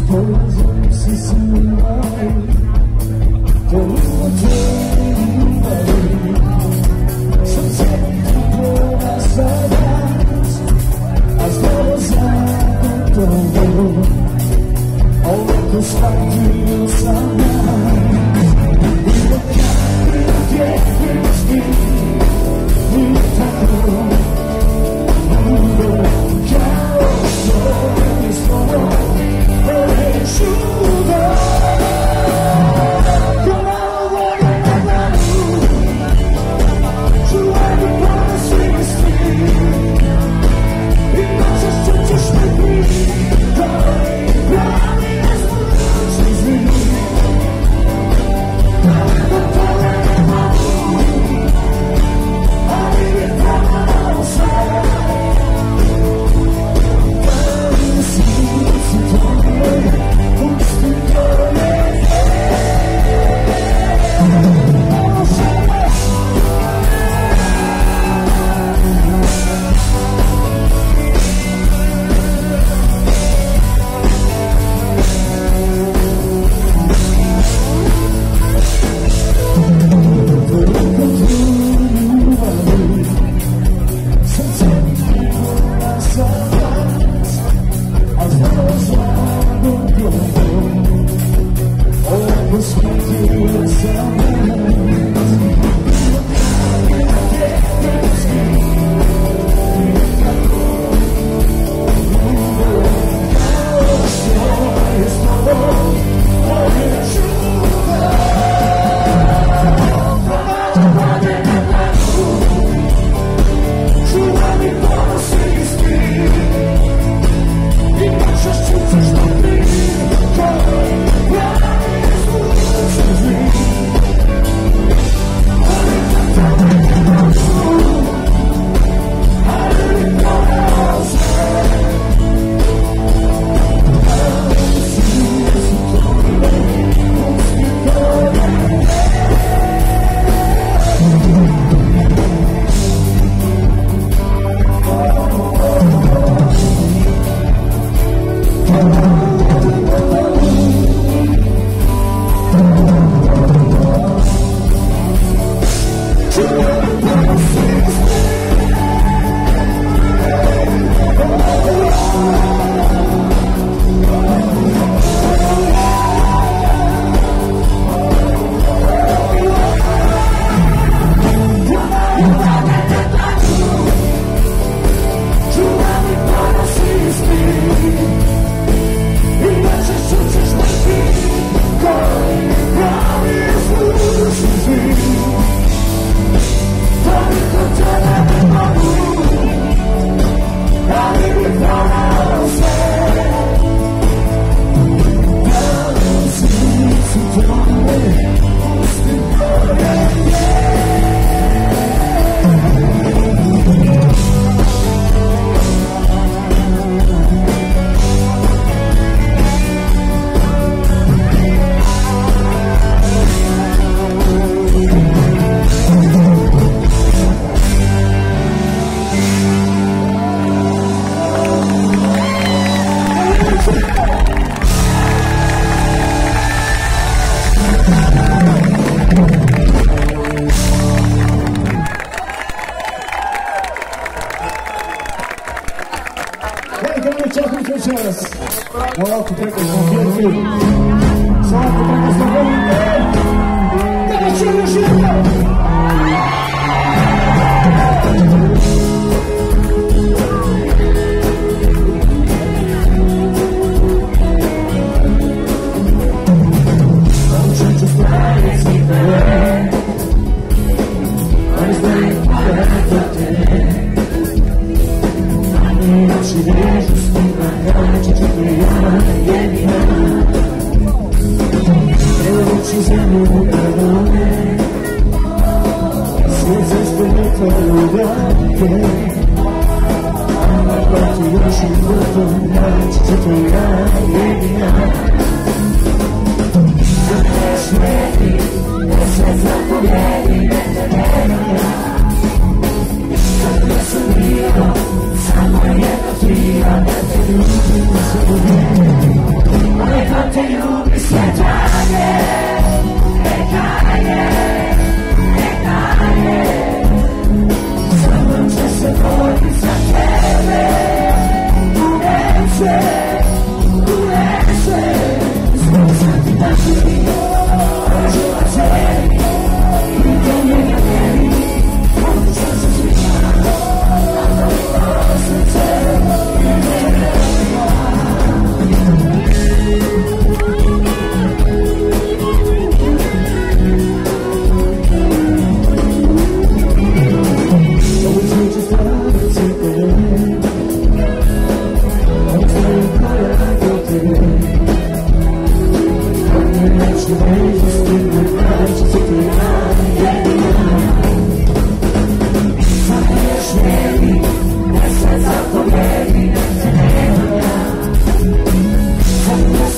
Moral que tem que confia aqui. Só que tem que saber. Cadê o Chico? Eu te amo.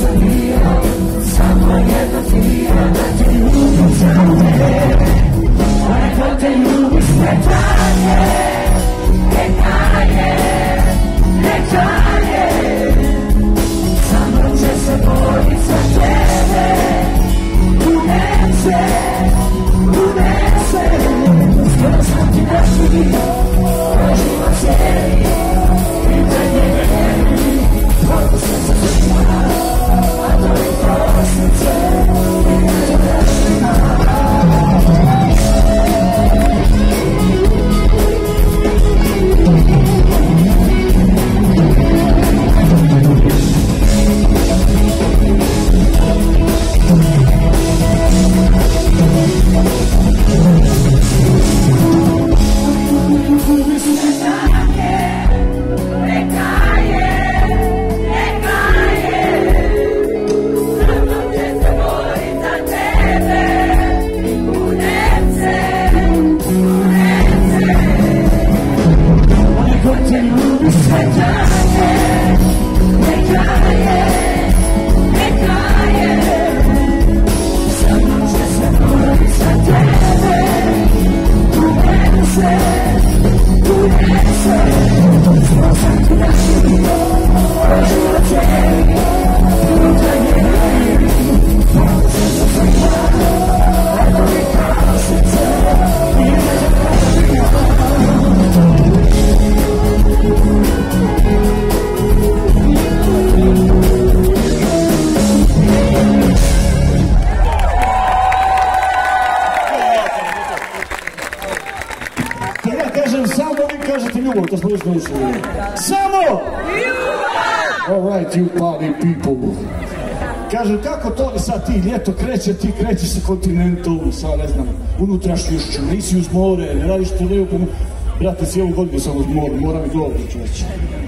Kaže, kako to sad ti ljeto kreće, ti krećeš sa kontinentom, sa, ne znam, unutrašnjošću, nisi uz more, ne radiš turneju, brate, cijelu godinu sam uz more, moram i dobro čovječe.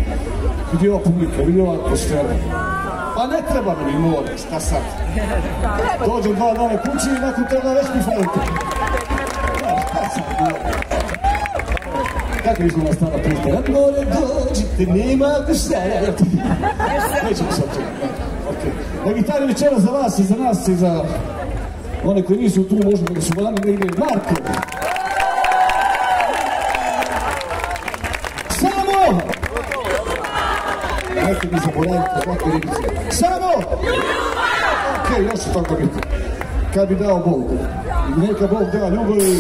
Vidi ova publika, vidi ova atmosfera. Pa ne treba mi more, šta sad? Dođem 2 dana kući i nakon toga već mi falite. Šta sad, more? Kako izgleda stara priča? Na more dođite, nema guštara. Nećemo sad to. Na gitari večera za vas i za nas i za one koji nisu tu, možemo da su vani negdje. Marko! Samo! Nekaj mi zaboravite svake ribice. Samo! Okej, još će tako biti. Kad bi dao Bog. Neka Bog da ljubavi.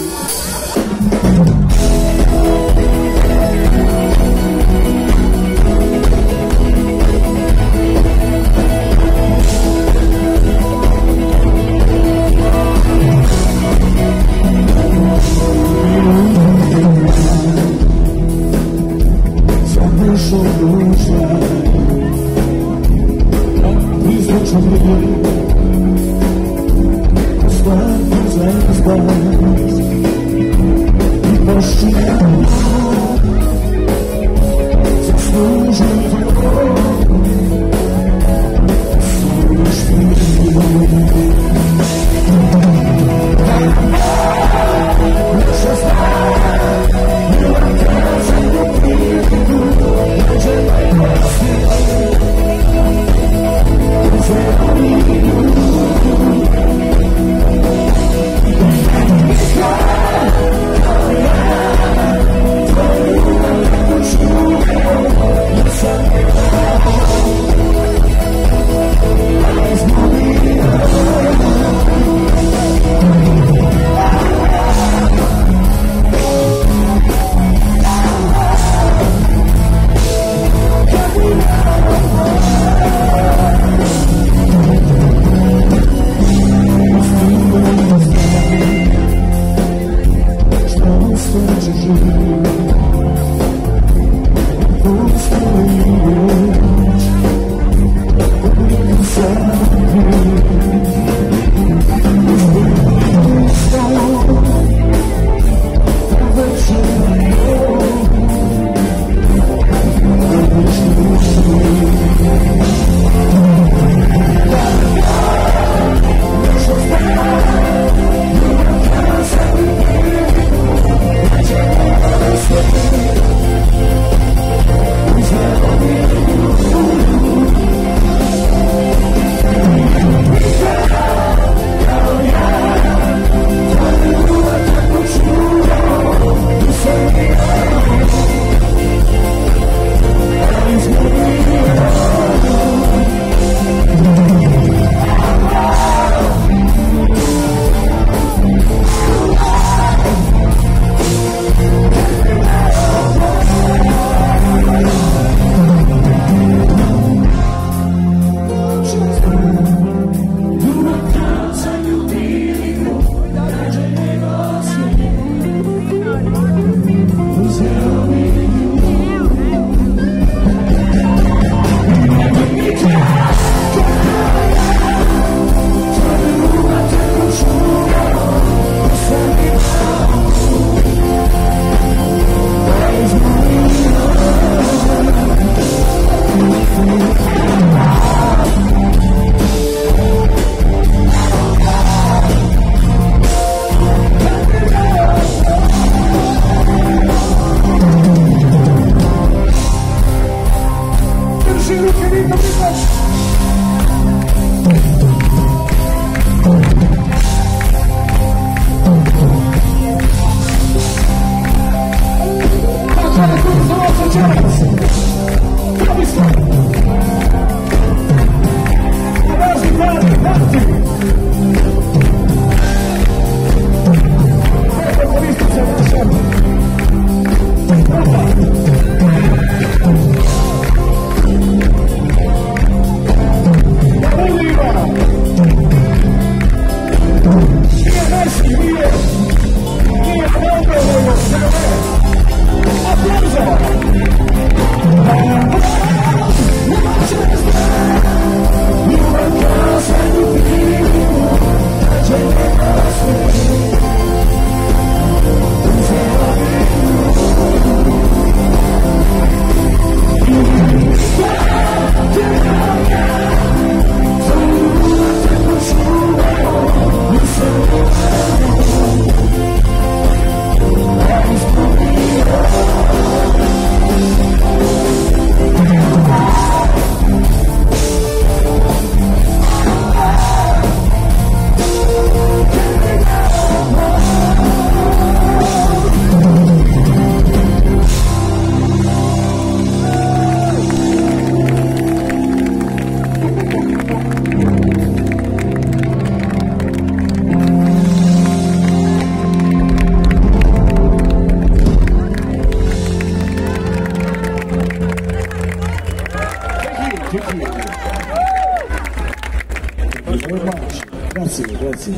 Grazie, grazie.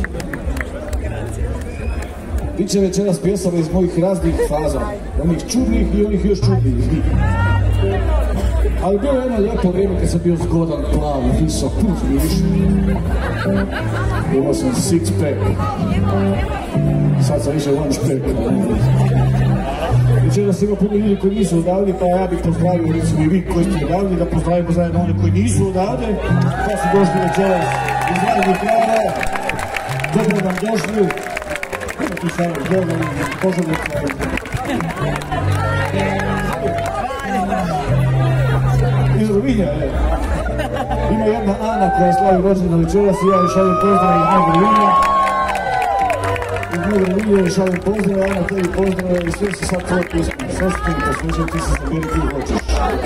Biće večeras pjesama iz mojih raznih faza, onih čudnih i onih još čudnih. Ali bilo je jedno lijepo vrijeme kad sam bio zgodan, plav, visok, viš. Imao sam six pack. Sad sam više one pack. Večeras ima puno ljudi koji nisu odavde, pa ja bih pozdravio, recimo i vi koji ste odavde, da pozdravimo zajedno one koji nisu odavde, pa su došli večeras iz radnih krajeva. Dobro vam došli. Tu sam dobro, poželjno kraju. Iz Rovinja, ima jedna Ana koja slavi rođendan večeras i ja joj šaljem pozdrav iz mojeg Rovinja. Iz mojeg Rovinja joj šaljem pozdrav, Ana tebi pozdrav i sve se sad tvoje pjesme. Sostani, poslušaj, ti se zaberi gdje hoćeš.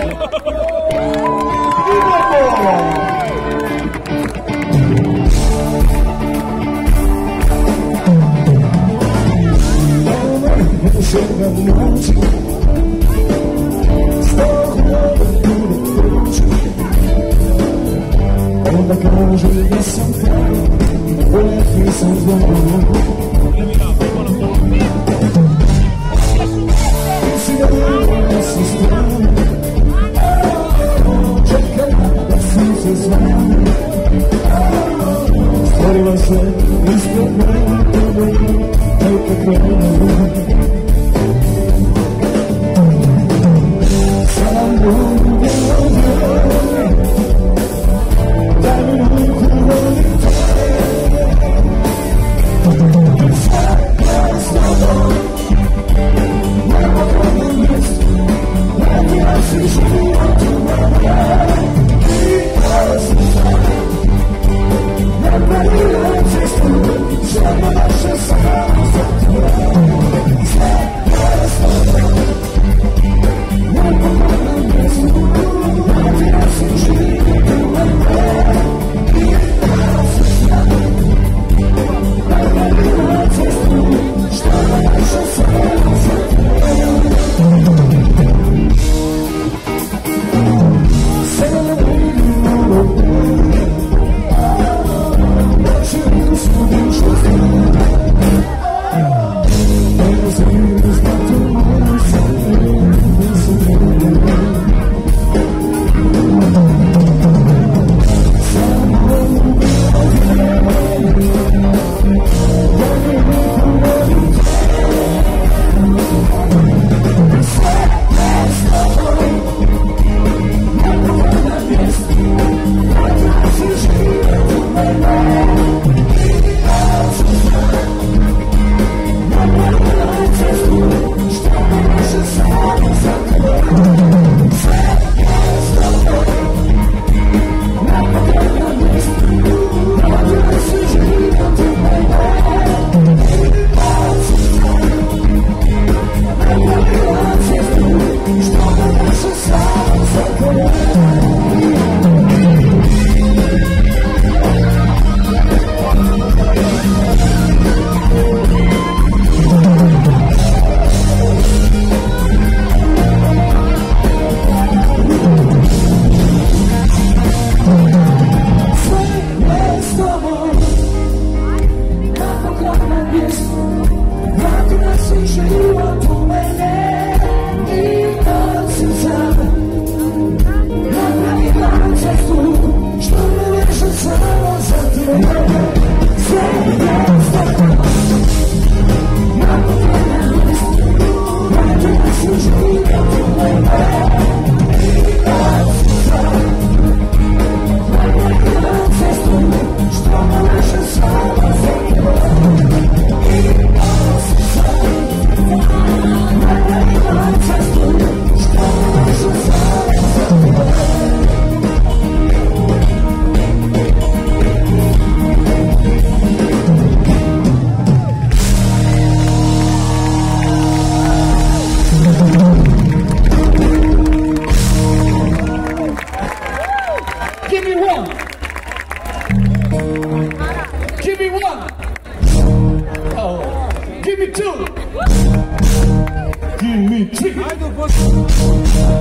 Onda kaže da sam kraj, uvijek nisam znao. Ti si da si strana, čekaj da sam se znao. Stvorila se ispred mene, neka krena. Sam budu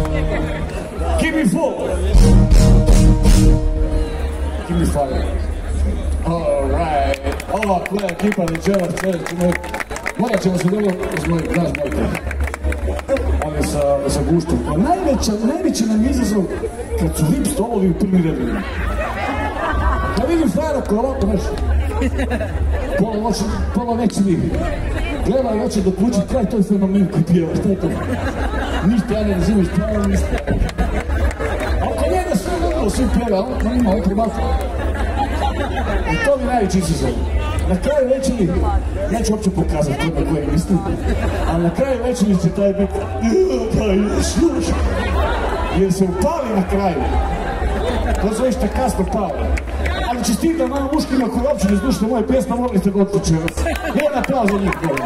Give me 5. Ova koja ekipa večeras, morat ćemo se dobro uzmojiti, znaš mojte, ali sa guštom. Najveći nam izazov kad su VIP stolovi u prvi redovima. Da vidim frajera koja ovako nešto, pola neće vidi. Gleda i hoće dokućiti, kaj je to fenomen koji pjeva, šta je to? Ništa ja ne razumiš, pravo ništa. Oko njega sve dobro svi pjeva, on ima oprematu. I to mi najveći izazov. Na kraju večeri, neću uopće pokazati to na koje mislim, ali na kraju večeri će taj biti jer se upali na kraju. To zove šta kasno pali. Ali čestitam nama muškima koji uopće ne slušate moje pjesme, mogli ste god počevati. Jedan aplauz za njih, molim.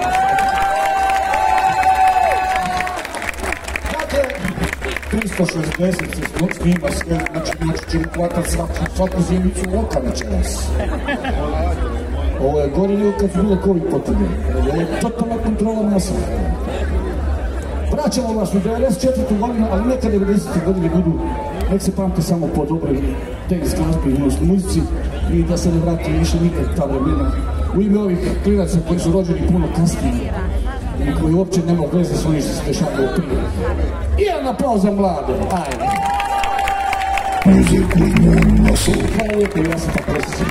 Dakle, 360 se snima sve, znači ćemo hvatati svaku zimicu oka večeras. Ovo je gore nego kad su bile COVID potvrde. Ovo je totalna kontrola masa. Vraćamo vas u 94. godinu, ali neka 90. godine budu, nek se pamte samo po dobroj tenis glazbi i muzici i da se ne vrati više nikad ta vremena. U ime ovih klinaca koji su rođeni puno kasnije i koji uopće nema veze s onim što se dešavaju prije. I jedan aplauz za mlade, ajde. Hvala lijepo, ja sam tako resio.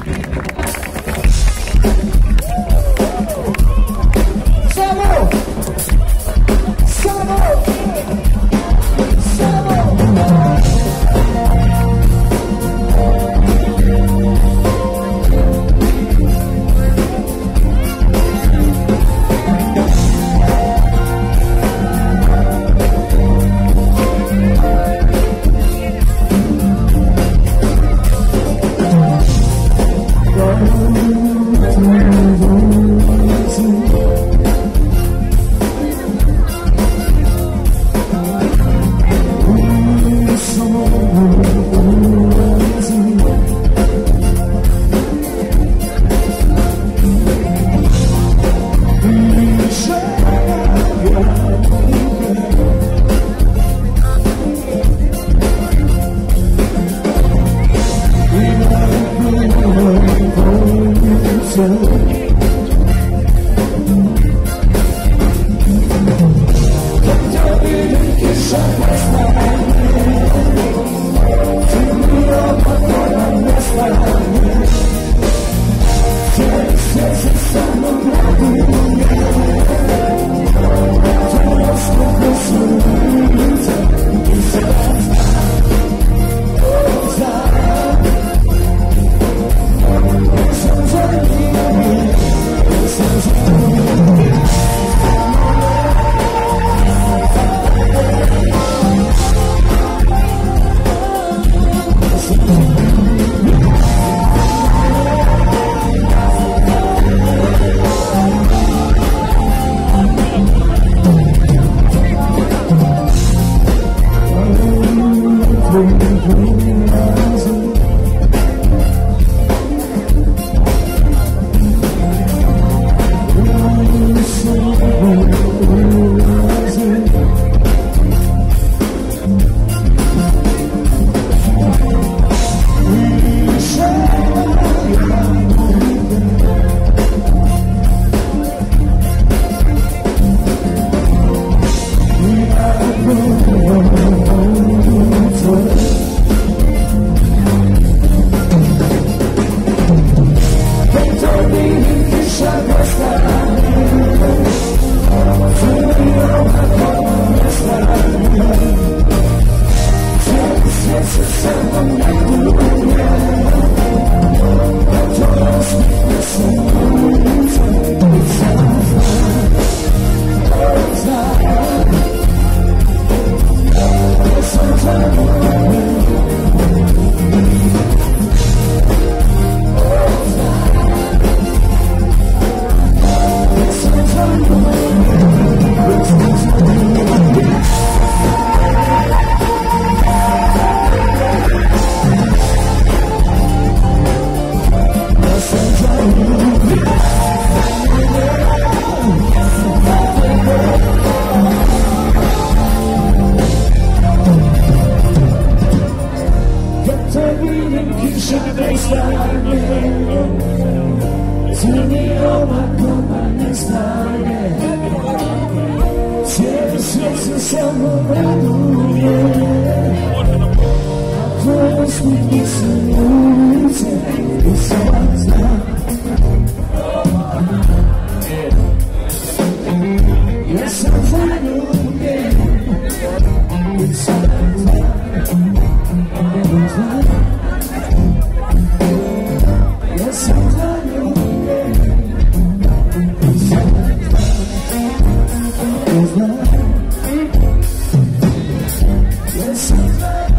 snage, cijeli svijet se samo raduje, a tvoje slike su ulice i sam znam. Ja sam zaljubljen i sam znam. Ja sam zaljubljen i sam znam. Ja sam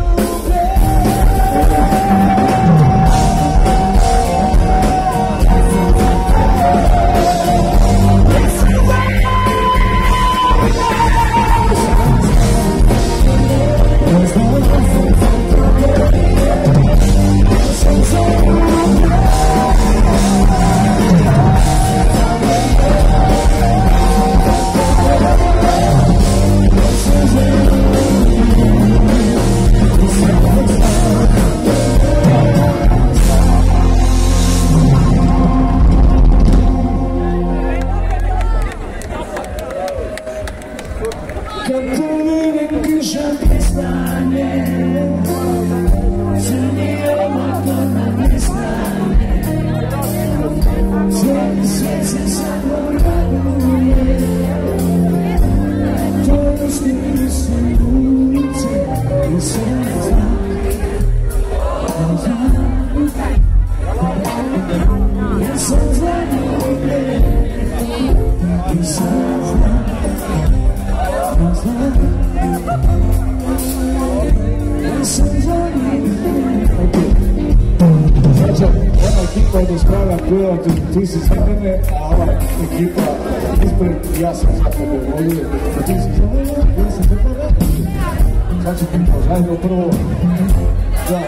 ti si za mene, a ova ekipa ispred, ja sam za tebe volio, a ti si za mene, ja sam za tebe. Sad ću ti pozdravimo prvo. Da.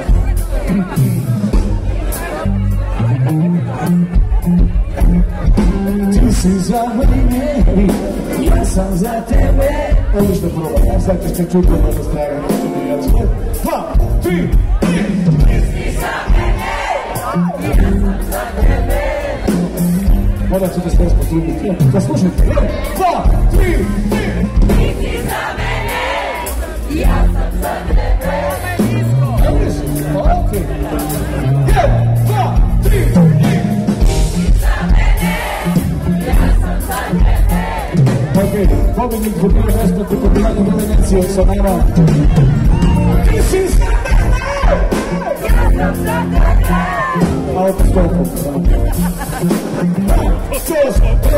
Ti si za mene, ja sam za tebe. Odlično prvo, ja sad ćeš te čuti da stragam. 2, 3, 4. Ti si za mene, ja sam za tebe. Morat ću da se nešto potruditi. Da slušajte. 1, 2, 3, 4. Ti si za mene, ja sam za tebe. Ok. 1, 2, 3, 4. Ti si za mene, ja sam za tebe. Ok, pobednik dobio besplatnu kopiranje do Venecije sa nama. Ti si za mene, ja sam za tebe. A opet toliko. Ti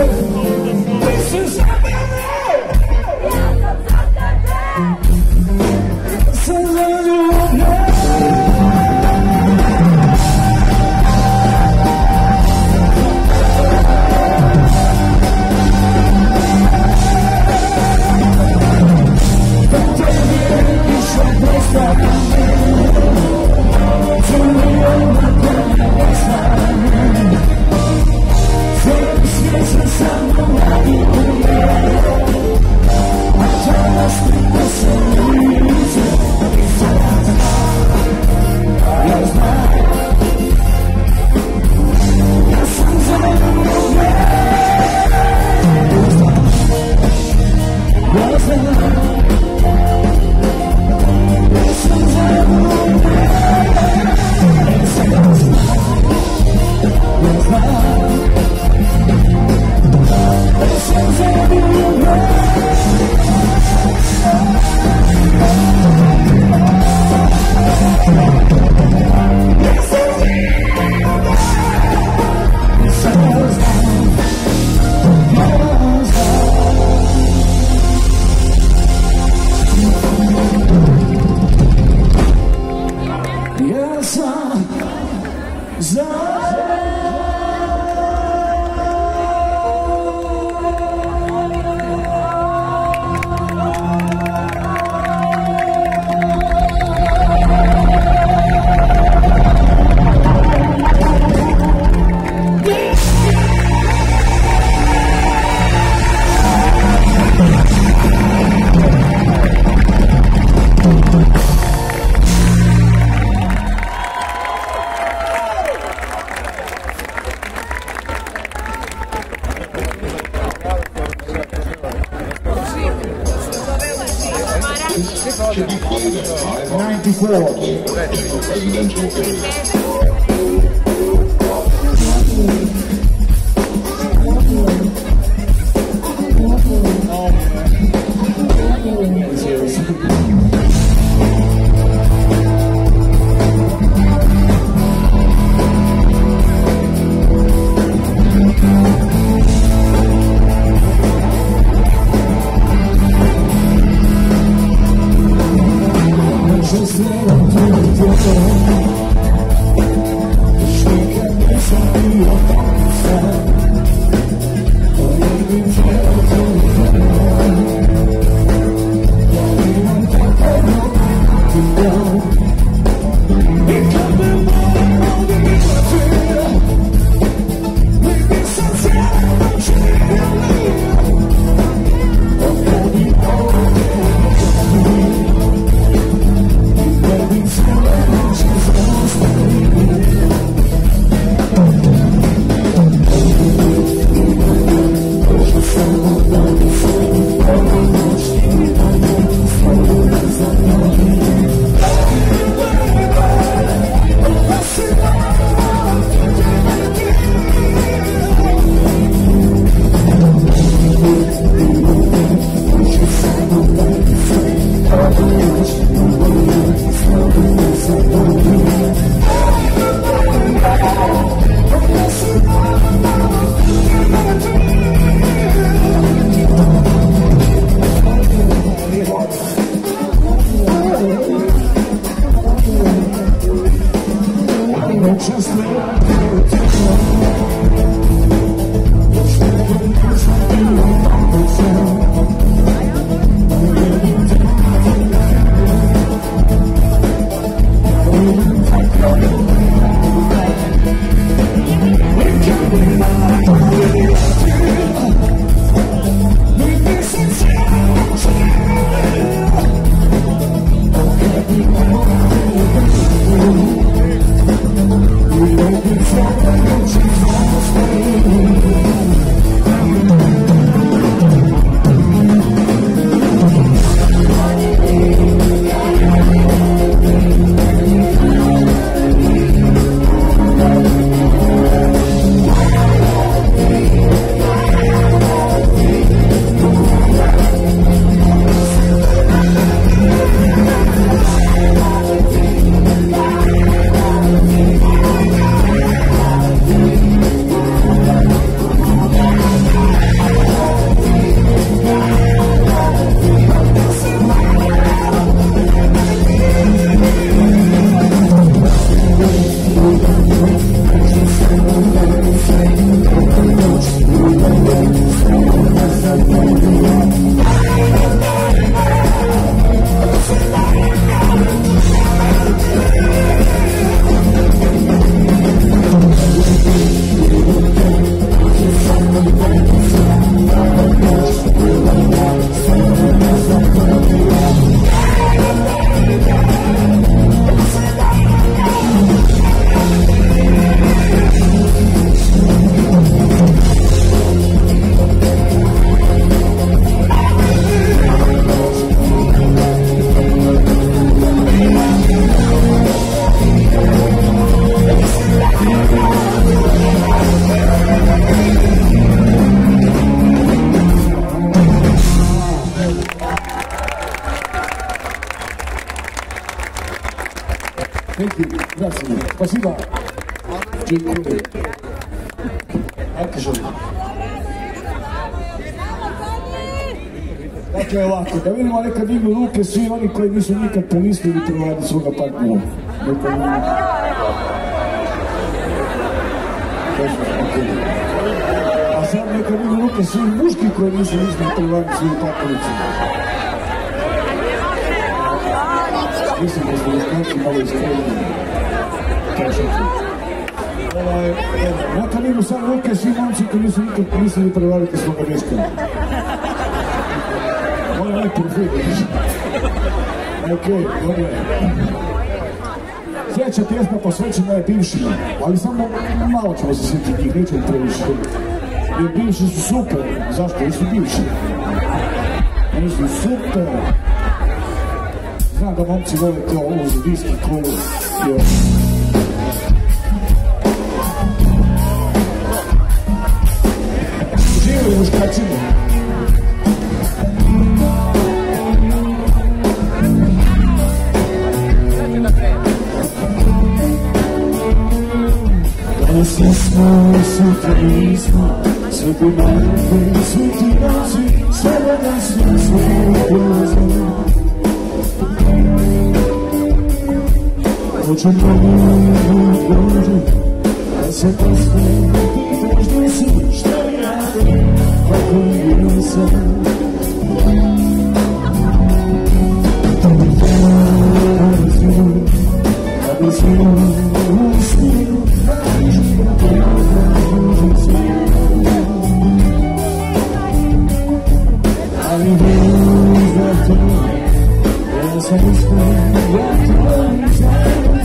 si za mene, ja sam za tebe. Sam zaljubljen. should be played at 5 94. presidential area. Спасибо. Dakle ovako, da vidimo neka dignu ruke svi oni koji nisu nikad pomislili prevladati svoga partnera. A sad neka dignu ruke svi muški koji nisu mislili prevladati svoju partnericu. Mislim da smo muškarci malo iskreni. Neka dignu sad ruke svi momci koji nisu nikad mislili prevladati svoga dečka. Ovo je profil. Okej, dobro je. Sljedeća pjesma posvećena je bivšima, ali samo malo ćemo se sjetiti njih, nećemo previše. Jer bivši su super. Zašto? Jer su bivši. Oni su super. Znam da momci vole kao ovo za viski, kolu. Živjeli muškačine. Danas jesmo, sutra nismo, sve ti najbolji, svi ti noći, sada da smo sve upoznali. Hoće mnogo dođe, da se postoje, pitaš gdje si, šta mi rade, kako je sam. To mi treba razinu, da bi svima uspiju, da život je sve. Ali već da te, ja sam uspio, ja te volim znam.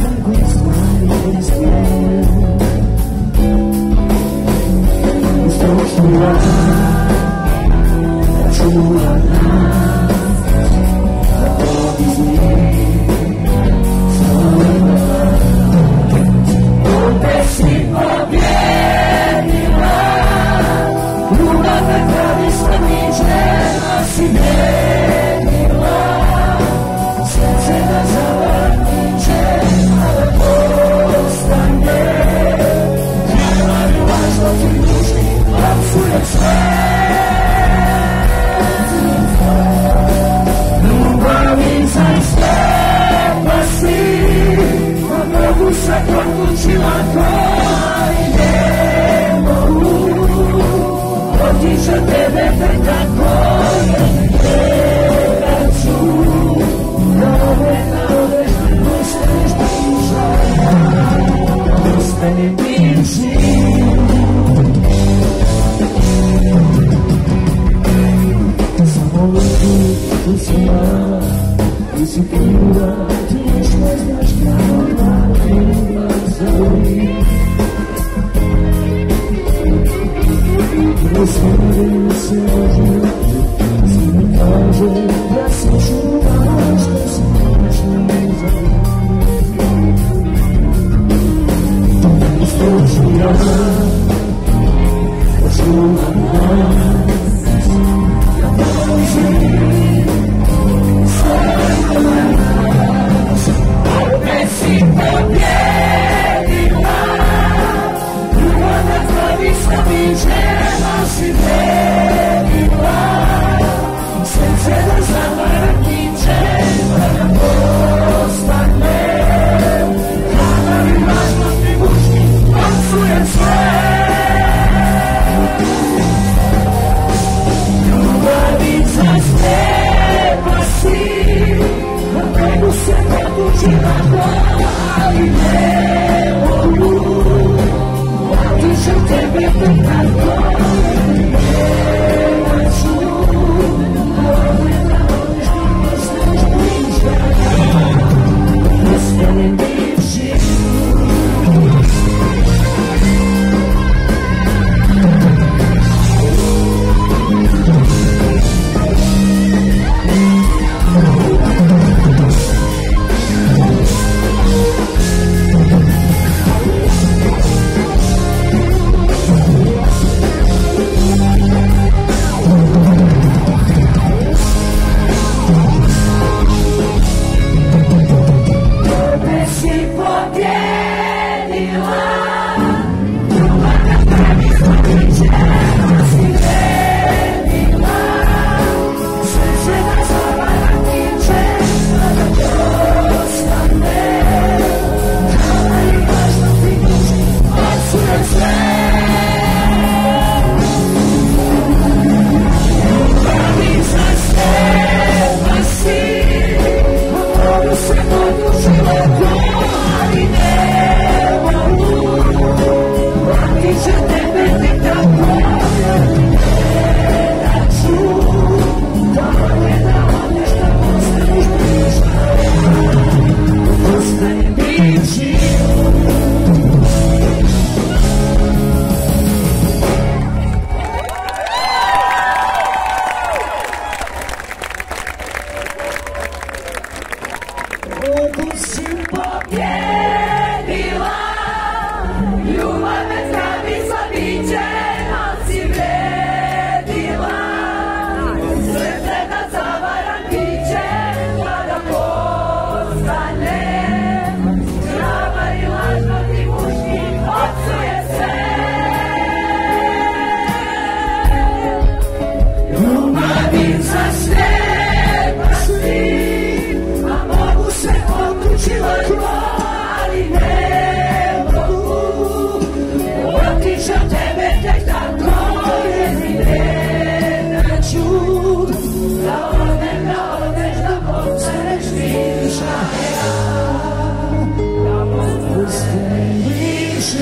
za tebe tek tako jedine na čud. Da odeš, da postaneš viša ja, da postaneš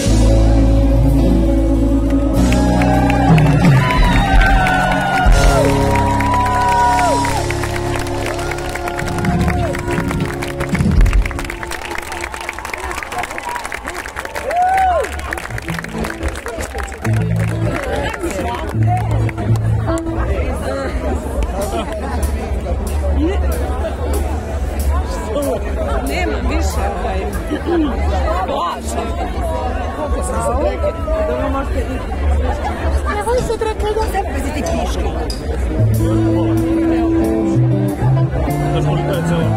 nema više plaća. Koliko sam se rekli? Dobro možete i... Ne voli se rekli da se pazite kiške. Znaš koliko je celo?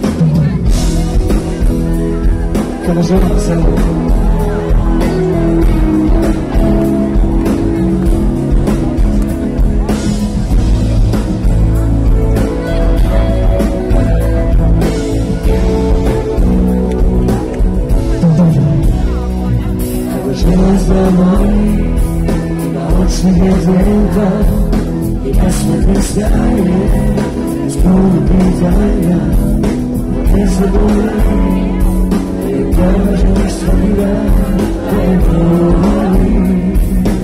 Kada žena selo zamori, na oči je zreda i na sve sjaje, uz puno pitanja, ne zaboravi, i kažeš svega, ne voliš.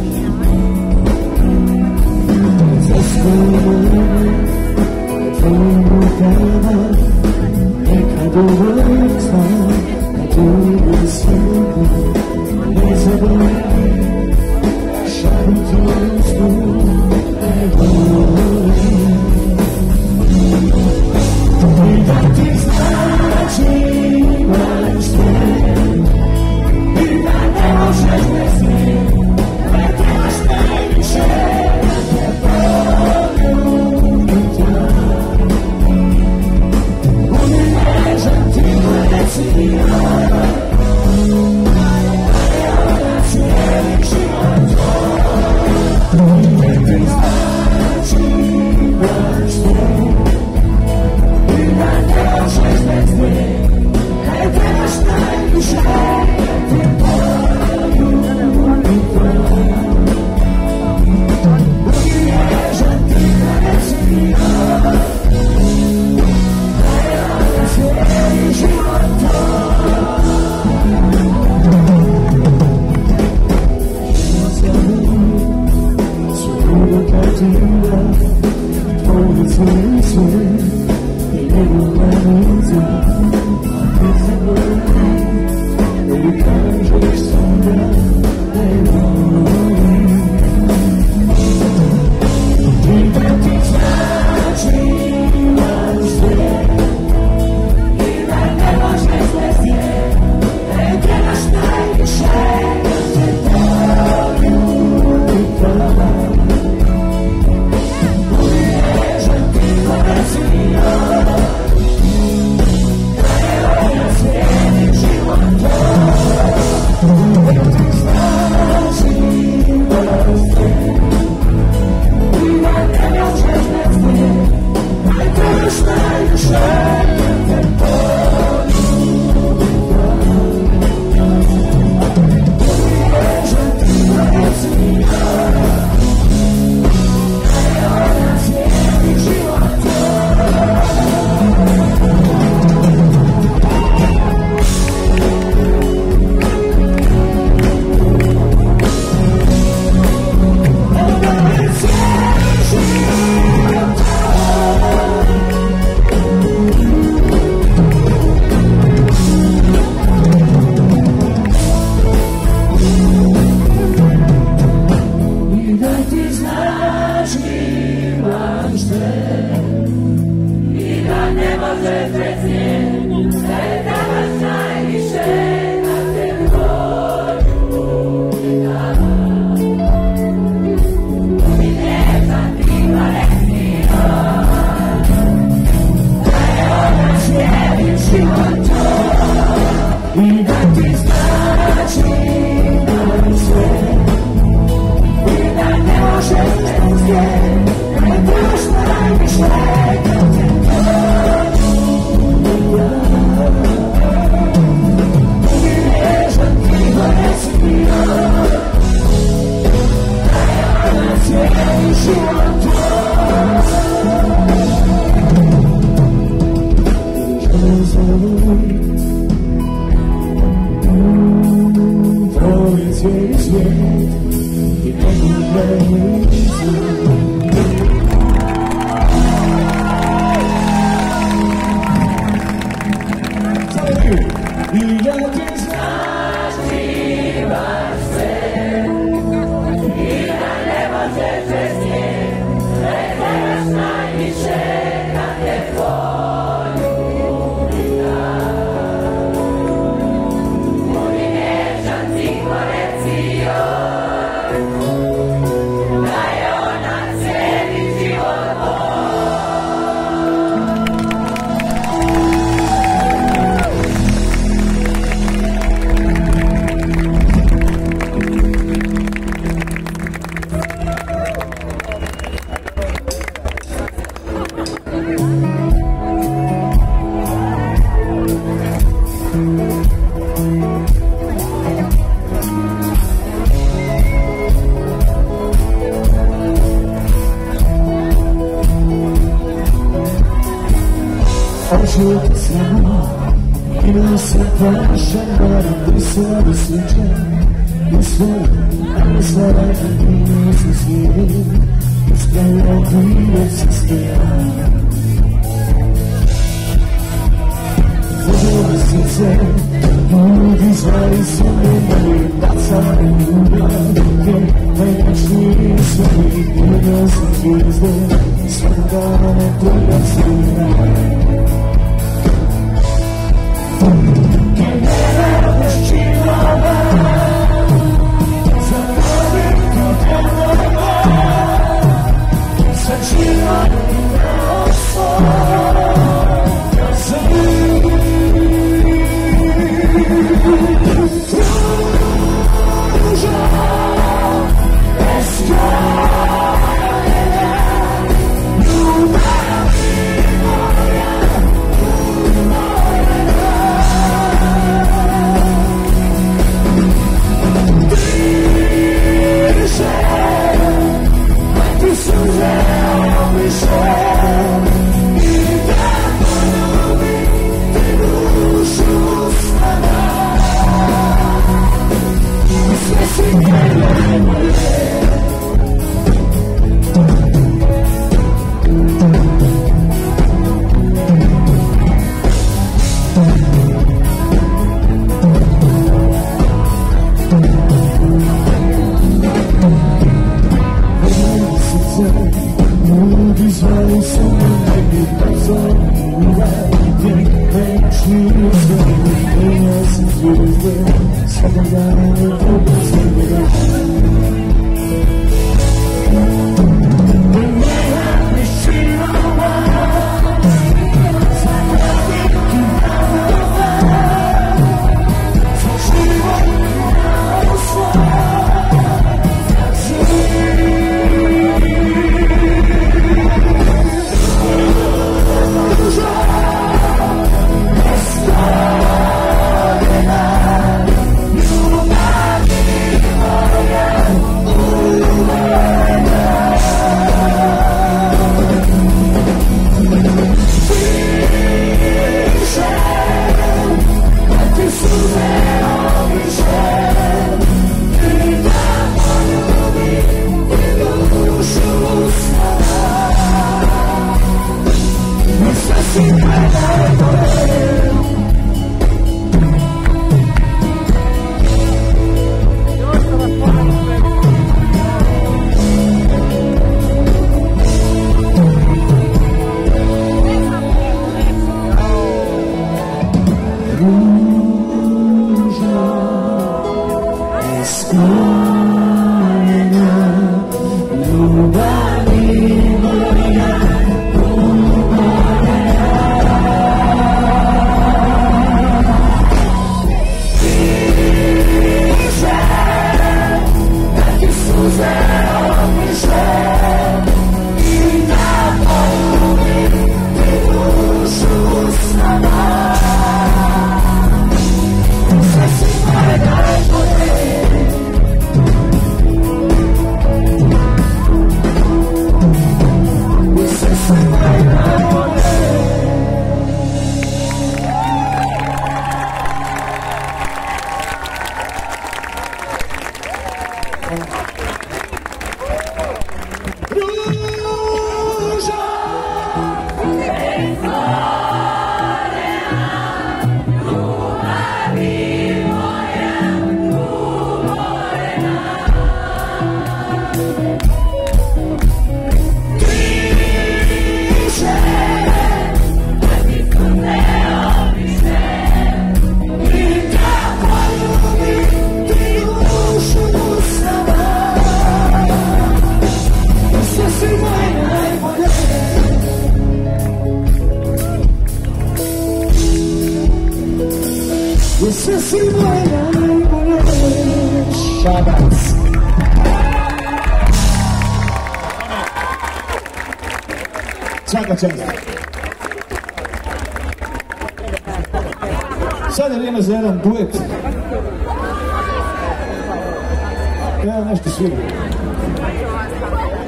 Zastavljamo tvojim rukama, nekad uvijek znam, kad uvijek svijetim, ne zaboravi, šalim tvoju snu, ne volim. I da ti znači imaš sve, i da ne možeš bez nje, ne trebaš najviše, da te poljubim tja. Budim nežan ti reci ja, cijeli život tvoj, ne ti znači imaš sve, i da ne možeš bez nje, ne trebaš najviše, da te poljubim tja. Budim nežan ti reci ja, cijeli život tvoj. Tvoje sve sve i njegova lica, ne zaboravi, ili kažeš sada ne volim. I da ti znači imaš sve, i da ne možeš bez nje, ne trebaš najviše, da te poljubim tja. čuti samo ili se plašam, moram da se osjećam i sve, ali sve radi nisi svijedim, ispravljam krivo se stojam. Vođe srce, ljudi zvali su me i bacali ljubav, jer najmoćniji su mi, ljubav sam zvijezde, svakog dana ne treba svira. Kad ne radiš činova, zaboravim kao tenova, sa činom na osnovu. Svaka čast. Sad je vrijeme za jedan duet. Evo nešto sviram.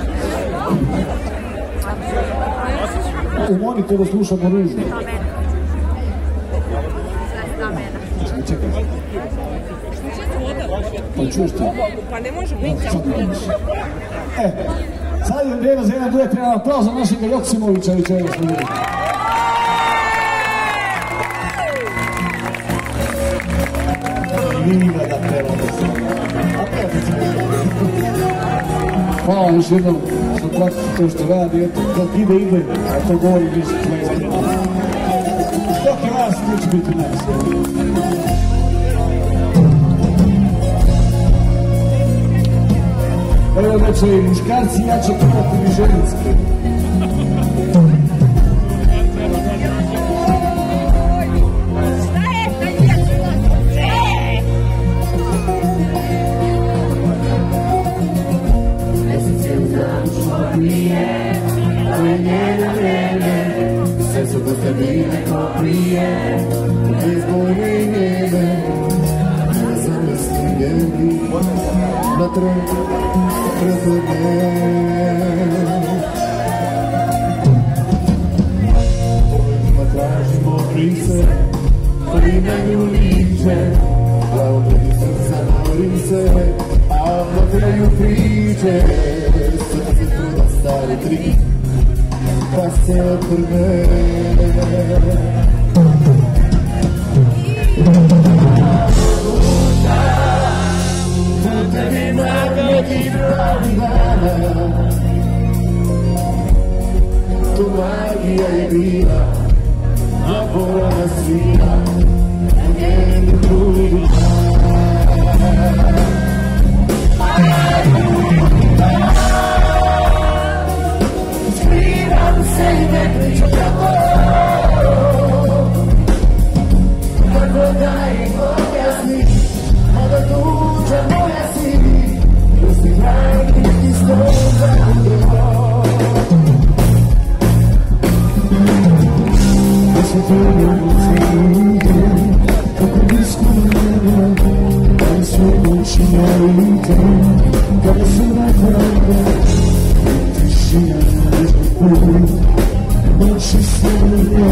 U monitoru slušamo ružno. čekaj. Pa čuješ ti? Pa ne može biti. Sad je vrijeme za jedan duet, treba aplauz za našega Joksimovića i čega smo vidjeli. Nije da peva da se. Hvala još jednom što platite to što radi, eto, dok ide, a to govori više svoje zemlje. Dok je vas, neće biti nas. Evo da će i muškarci, ja ću pevati i ženski. Sve su da ste bili neko prije, izbori njene, ne zamislim njeni, na trezorne. Pojma tražimo brise, koji menju liče, glavni srca morim se, a odlazeju priče, srce truda stari trik. Pa se otrve. Putevima nekih pravih dana, tu magija je bila, zaborana svila, u njenim grudima. Se i ne priču kako, kako da im objasni, kada tuđa moja si, da si najbolji iz toga drvo. Da se tebi ucite, kako nismo nema, kada sve noći molite, kada se napravda, tišina noći slavlja.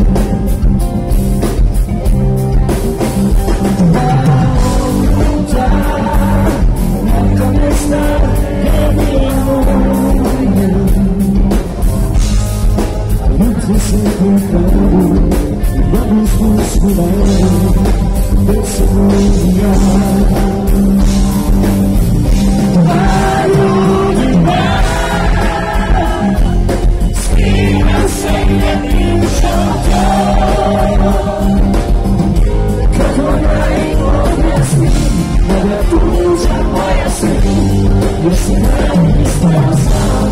Puta, neka mesta je bilo moje, jutro se pokaju, mogu smo skuvali, već se moja. Kako da im objasnim, kada tuđa moja si, jer se najbolji stava sam.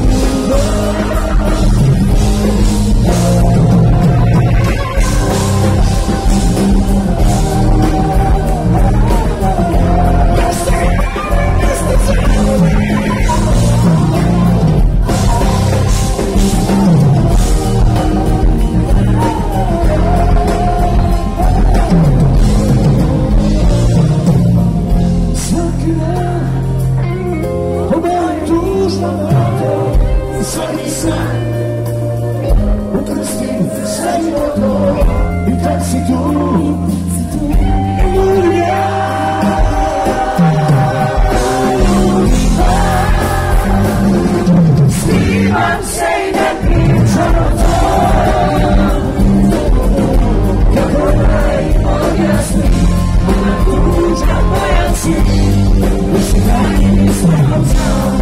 Svaki san ukrstim sve životo i tak si tu Ljublja. Snimam se i ne pričam o tom, kako da im objasnim, ona tuđa moja si, da si najbolji svakom sam.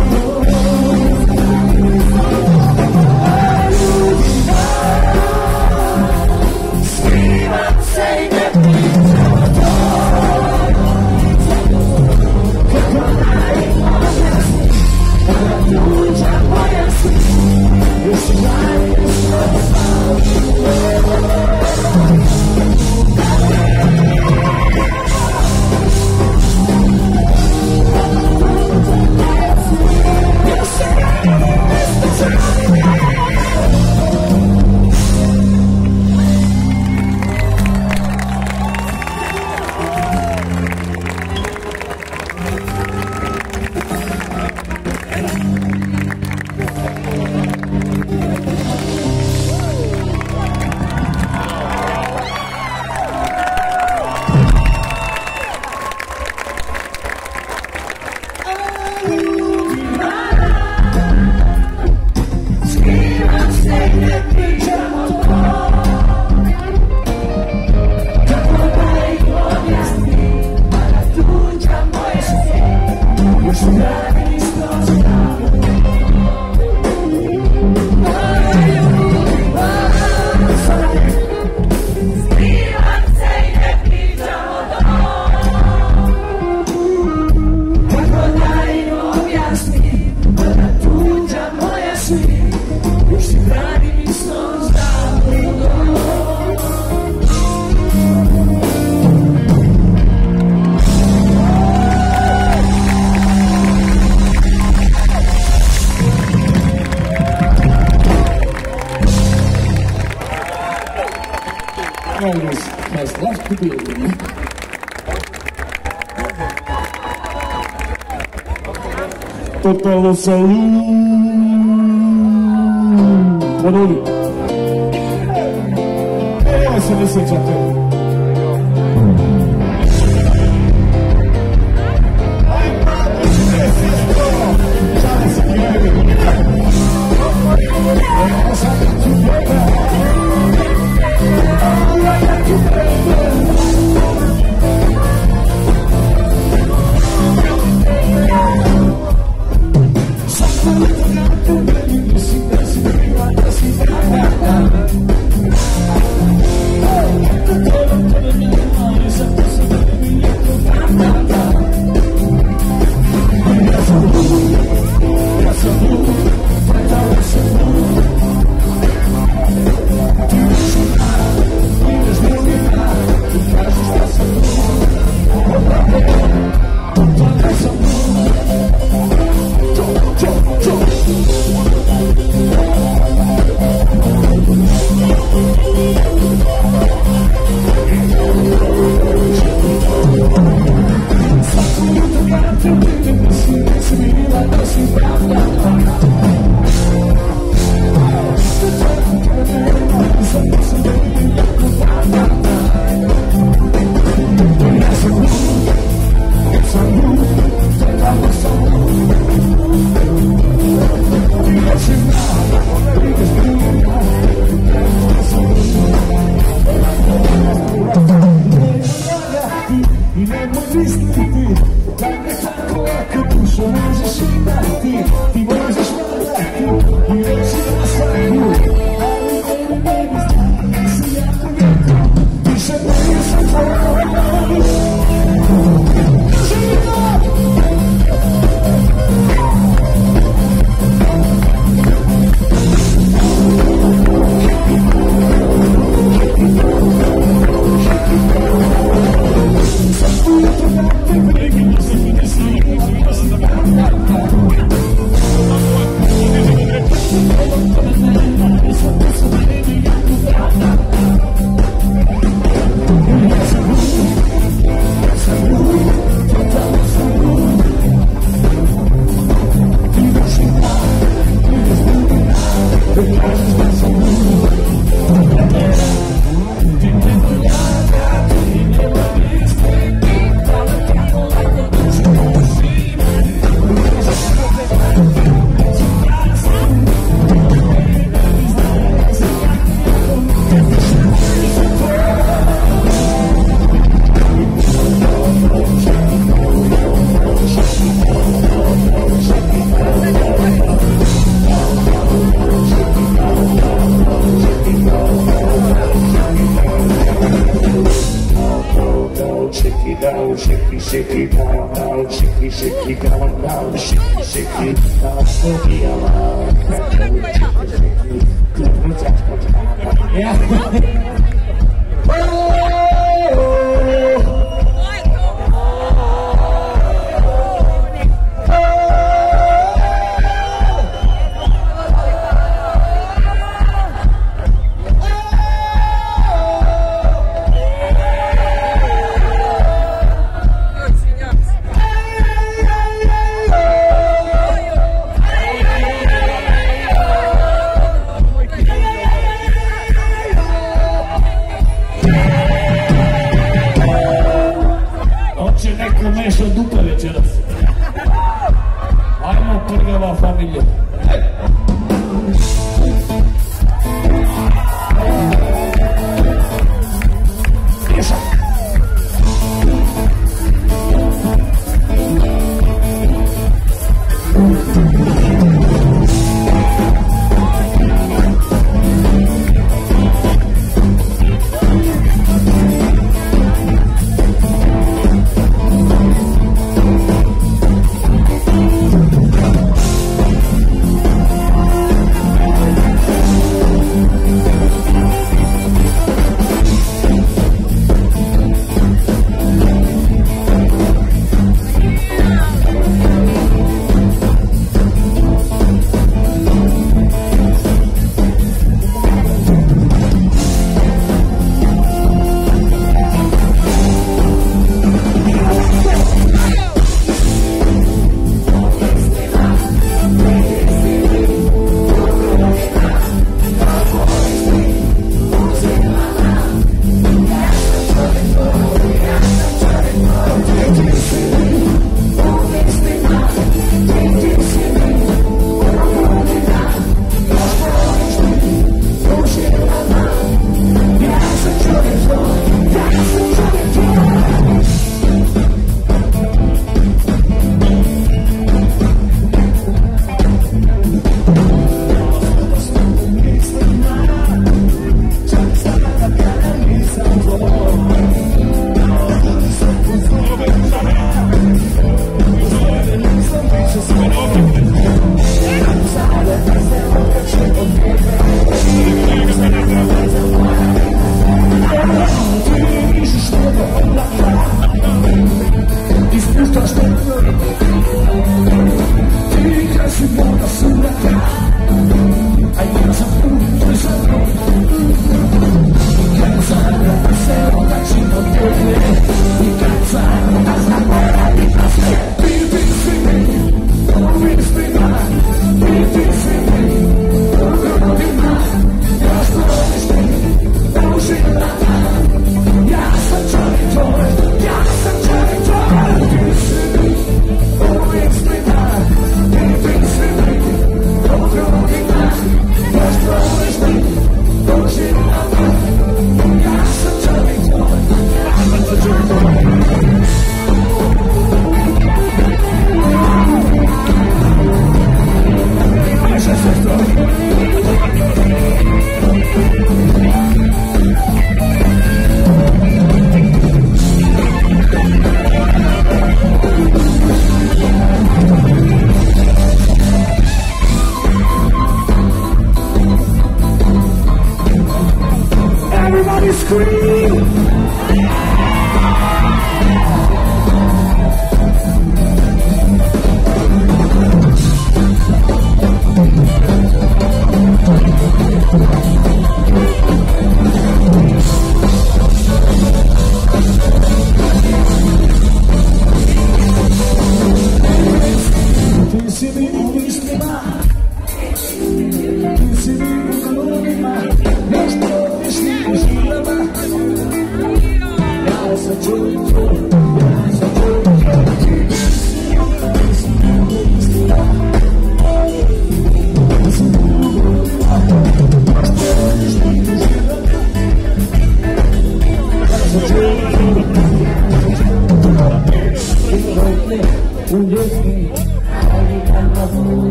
Has left the building. Totalo saloon. Barulho. Essa nesse teatro.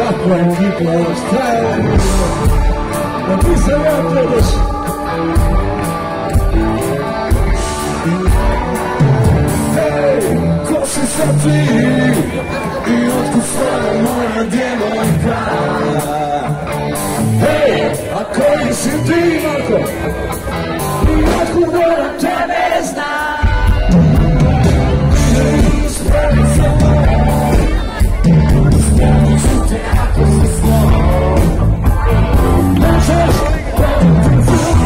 kakva ekipa ovo straje. A ti sam ja trebaš. Hej, ko si sad ti i otkud stvara moja djevojka? Hej, a koji si ti, Marko? I otkud moram tebe znam? Spravi se moj, spravi su te ako si slom. Možeš pojeti zvuk,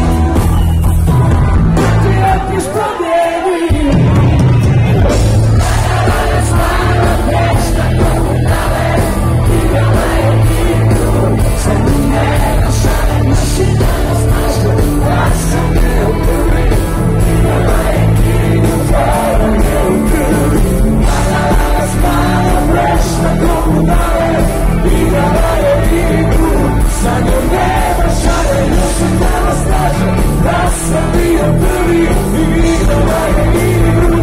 ti opiš promijeni. Nadala je stvarno večna komunale, igrala je igru, sve mi nema šale, naši danas našli, ja sam bio prvi. Igrala je igru, tvara je u krvi. Nadala je stvarno večna komunale, igrala je igru, sa njom nema šale, još sam danas našli, ja sam bio prvi. Igrala je igru.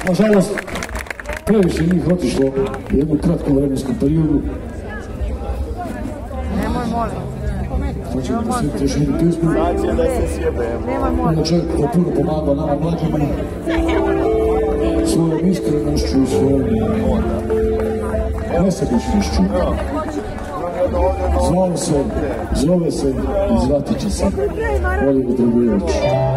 Nažalost, previše njih otišlo u jednom kratkom vremenskom periodu. Nemoj, molim. Znači da se još jednu pjesmu. Znači da se sjebemo. Nemoj, molim. Čovjek koji je puno pomagao nama mlađima svojom iskrenošću i svojom nesebičnošću. Zove se i zvati će se Oliver Dragujević.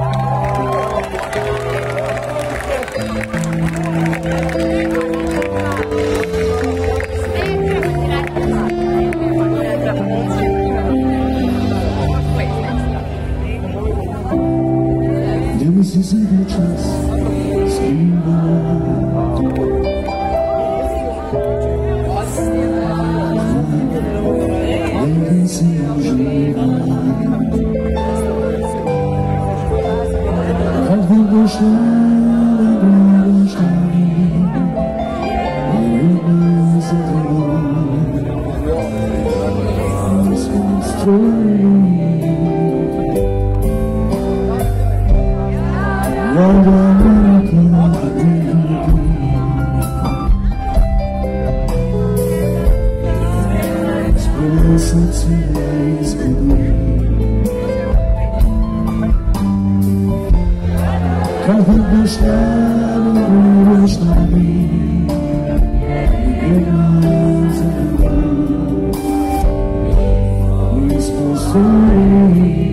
Gdje mi si za večas skriva, gdje si uživa, kad budeš budeš mi, ljubim za tebom, na svom stroju. Kad budeš budeš mi, ljubim za tebom, mi smo stvoreni.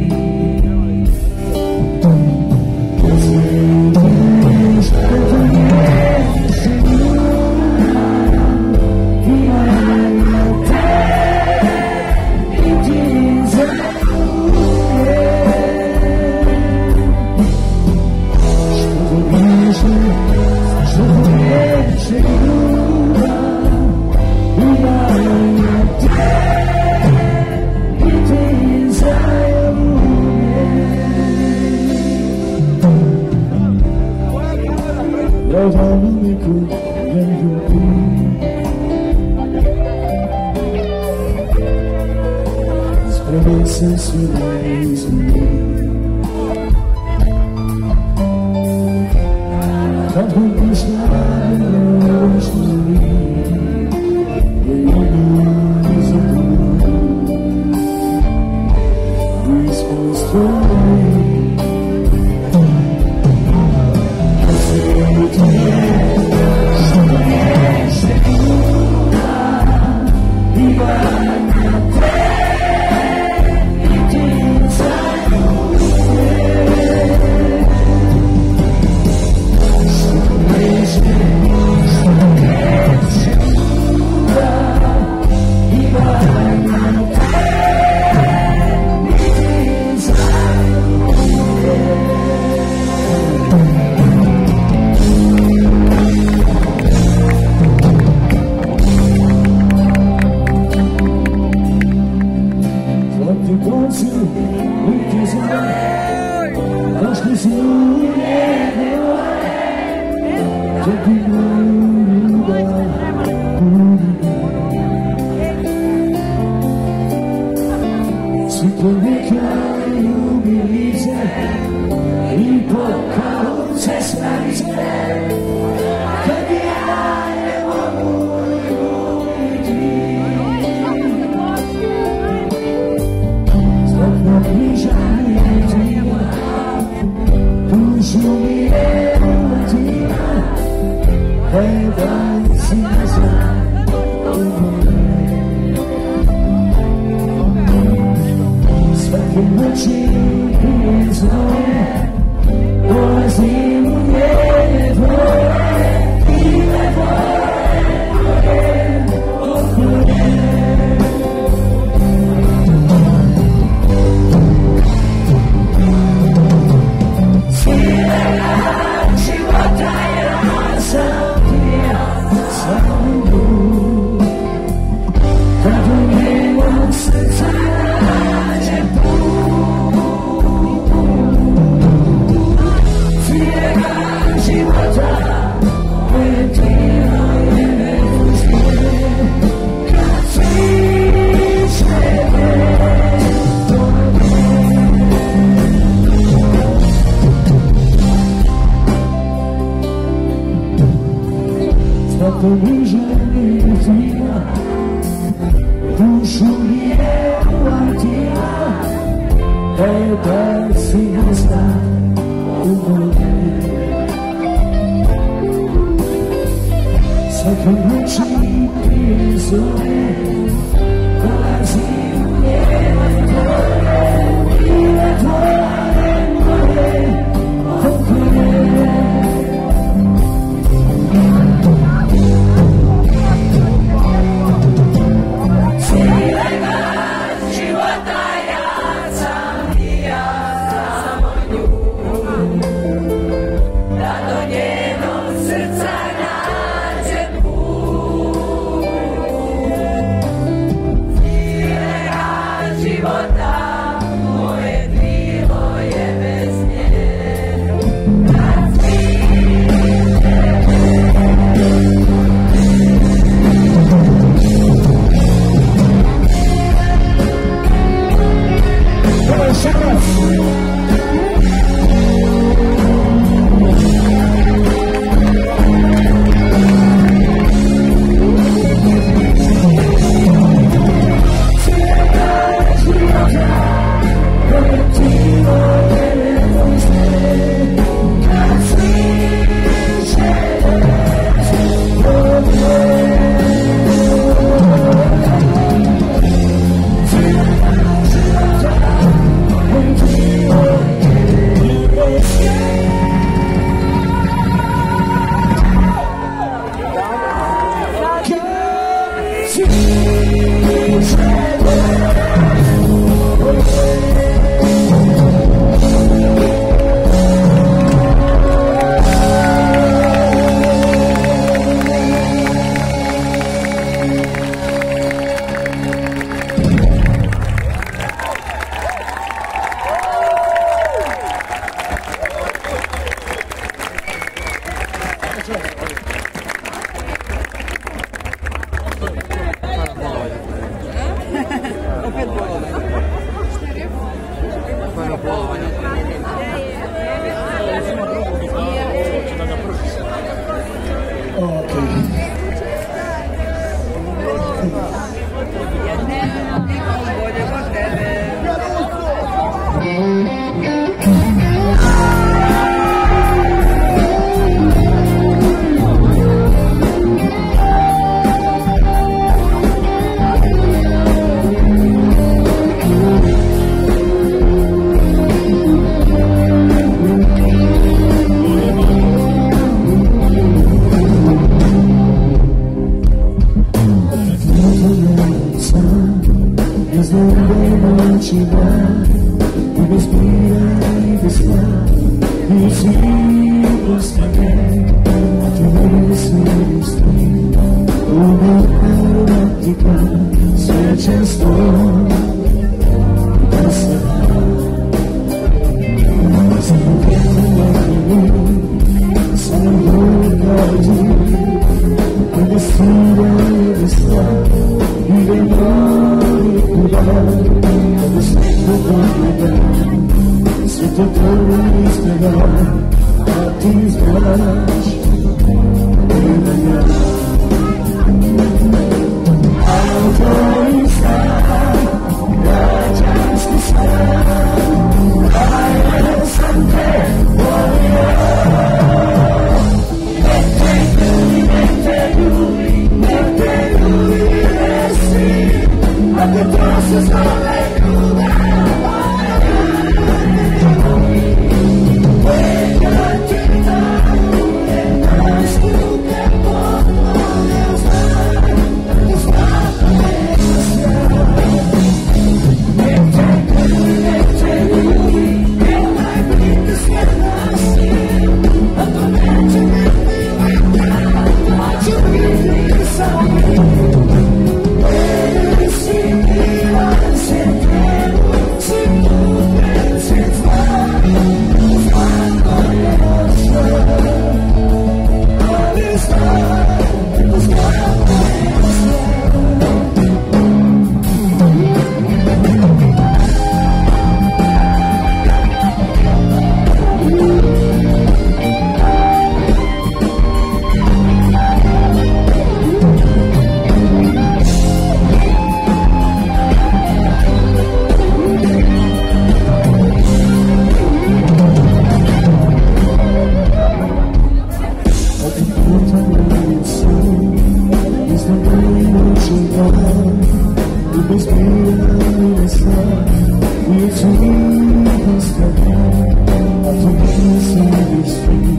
I tu mi stavi, a tu mi stavi svi.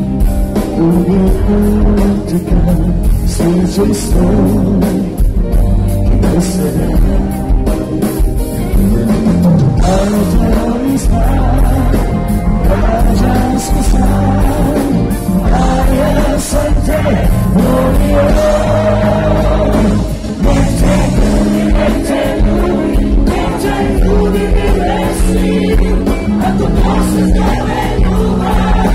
Uvijek čekam, sreće stoji bez sebe. Ali tvoj stan, građanski stan, a ja sam te volio. Nek te ljudi mi resi, ako poslije tebe ljubav.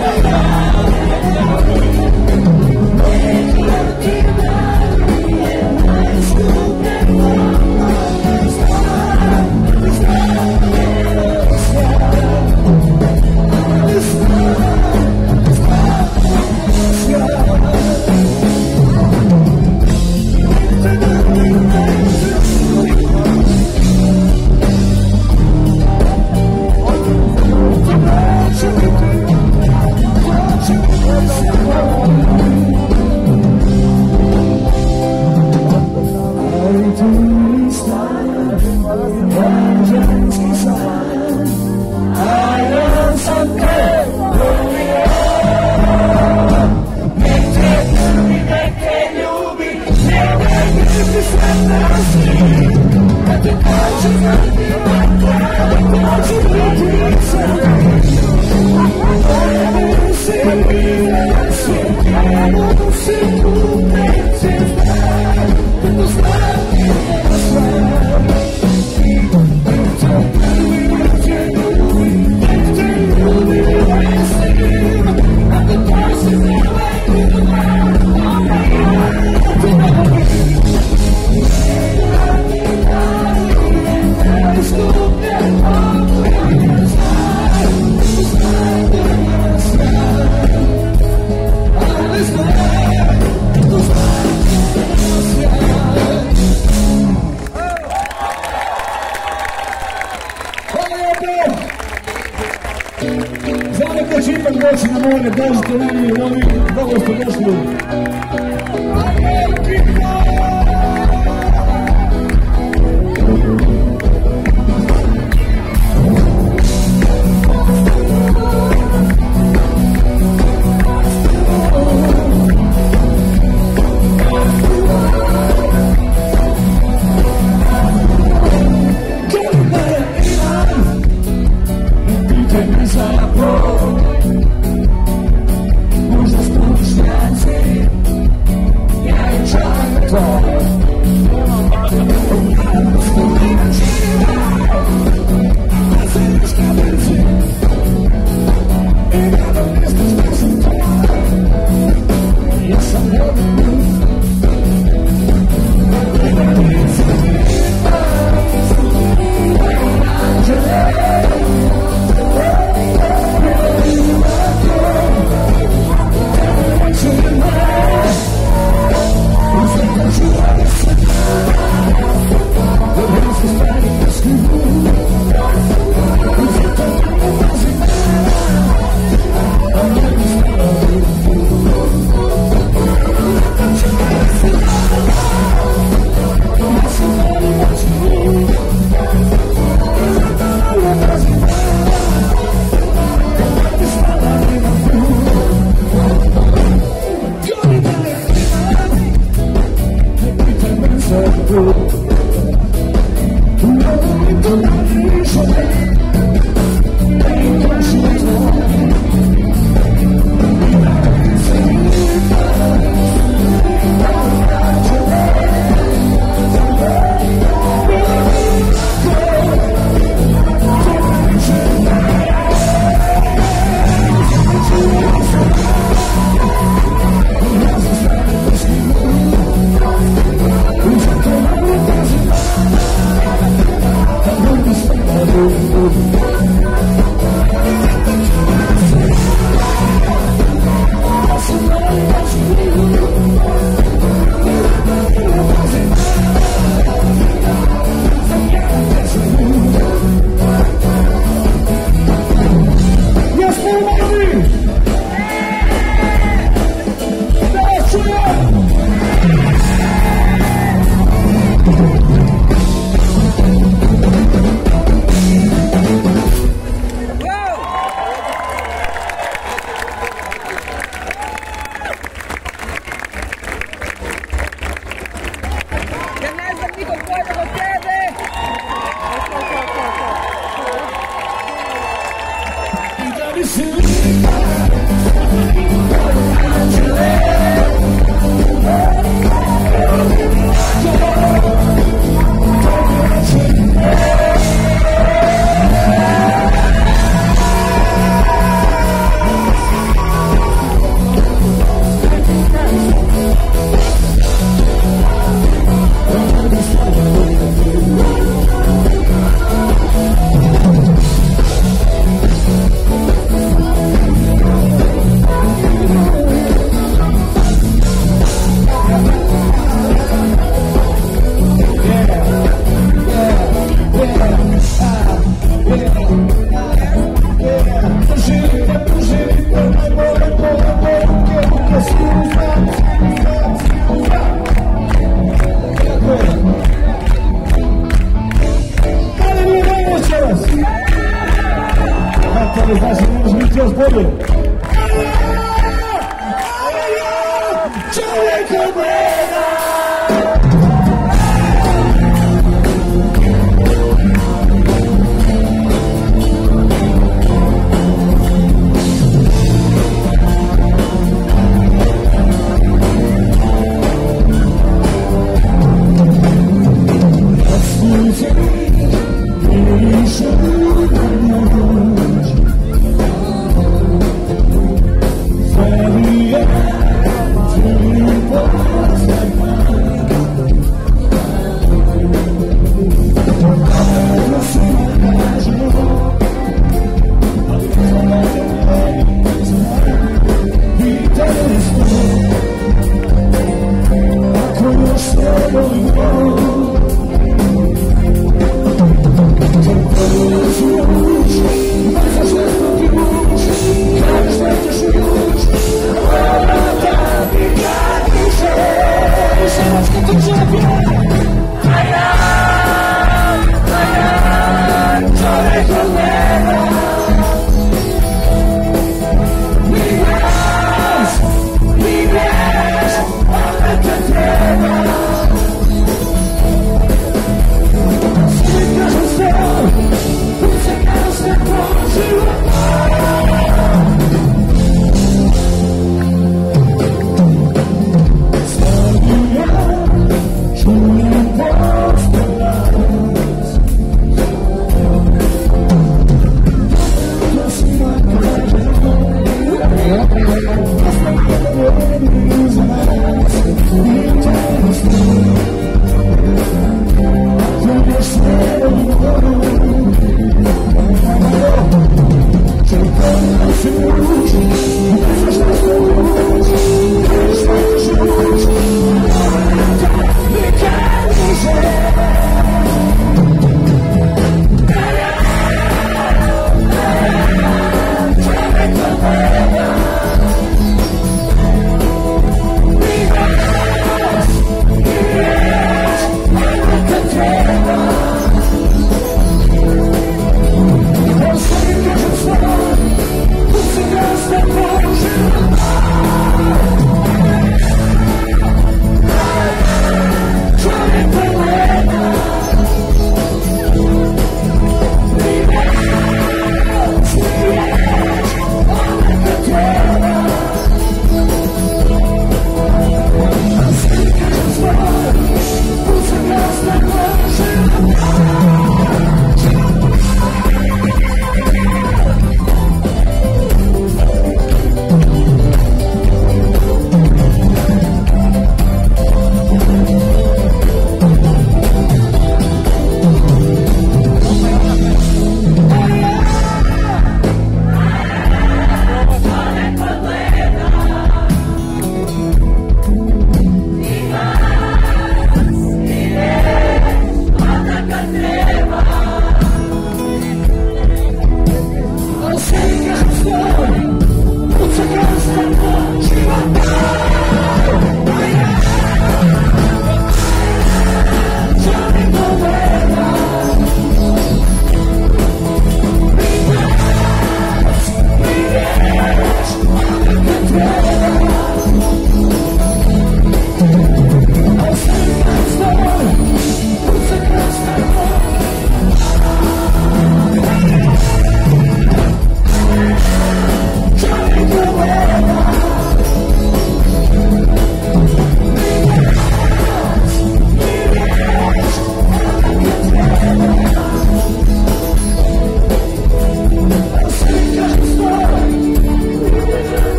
Kažete meni, ovi, dobro ste došli. ne znaš, ne možeš biti još bolje. Čovjeka gleda.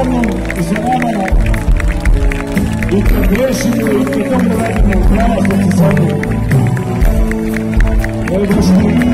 sa mnom i sa nama i kad grešimo i kad dobro radimo prava što se sa mnom. Evo došli.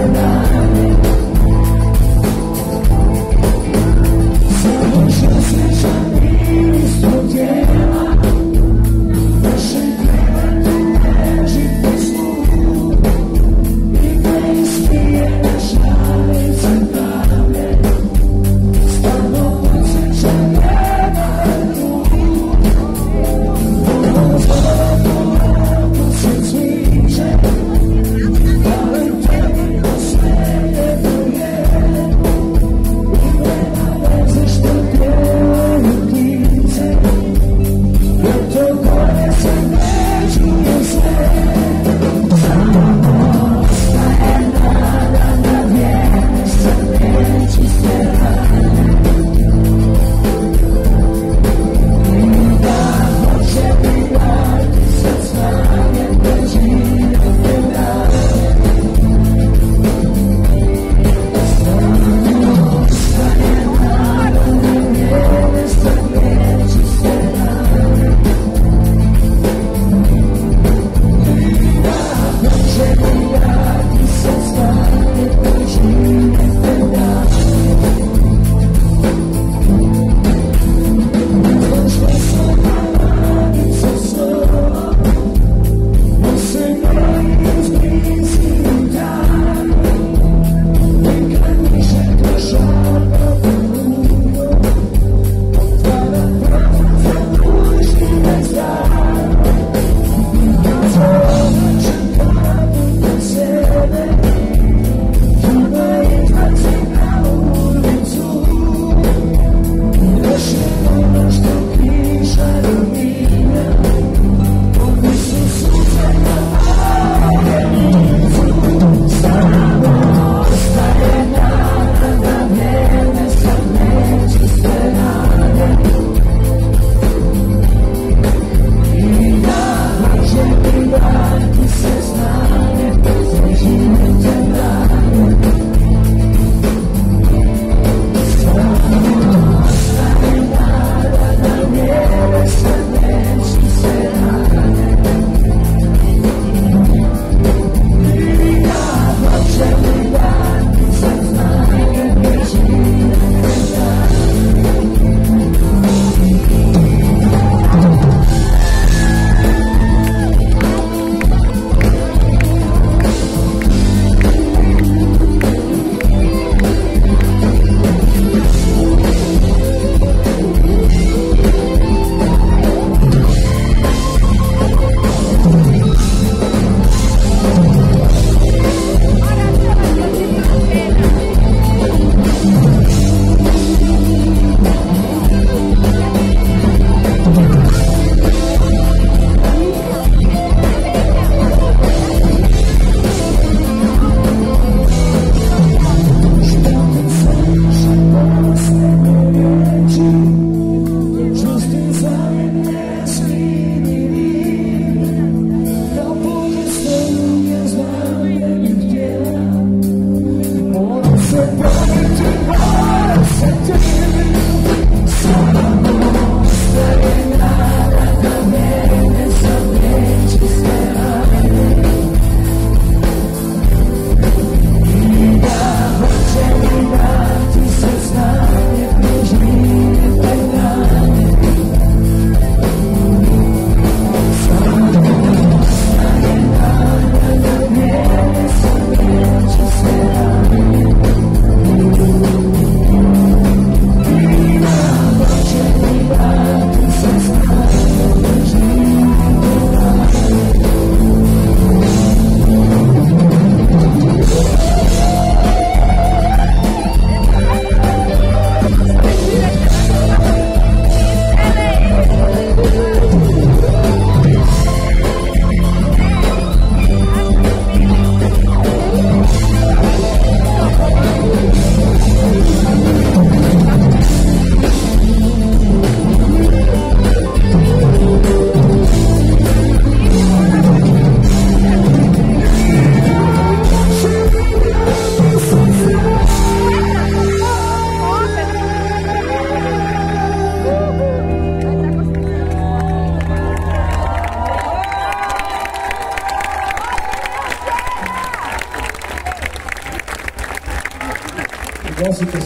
Just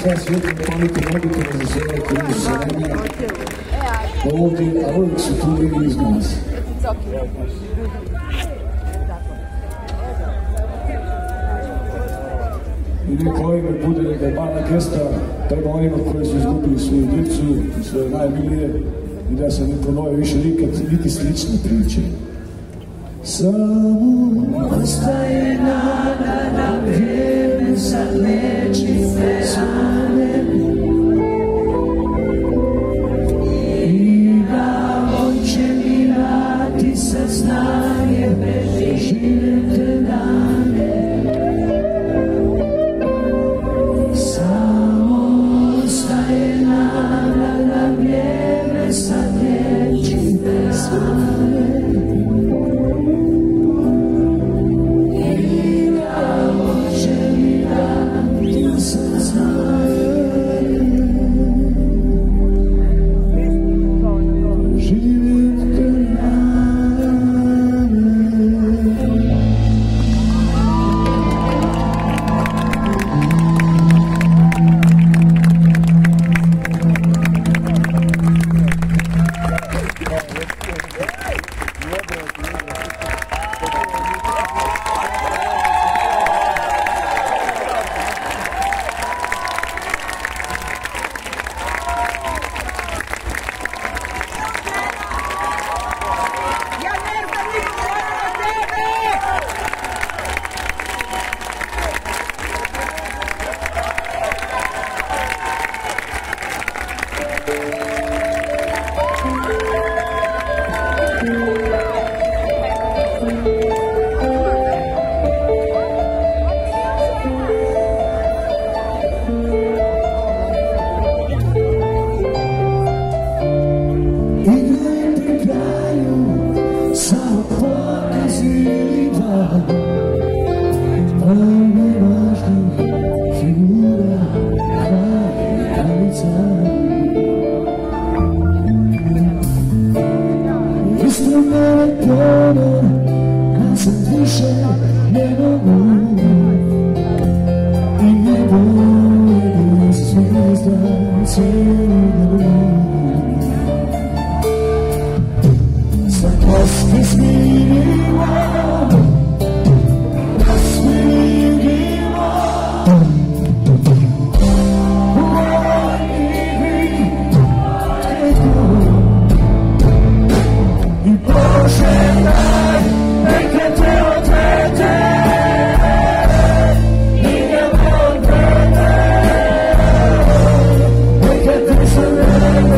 sve svijetno palite modite za sve koji su vremena ovdje, a uvijek su tu vidi iz nas. I neka ovime bude neka mala gesta prema onima koji su izgubili svoju djecu i svoje najmilije i da se ne ponove više nikad niti slične priče. Samo ostaje nada da vrijeme sad neći sve rane i da on će mi dati saznanje preživim te dane. Samo ostaje nada da vrijeme sad neći bez rane.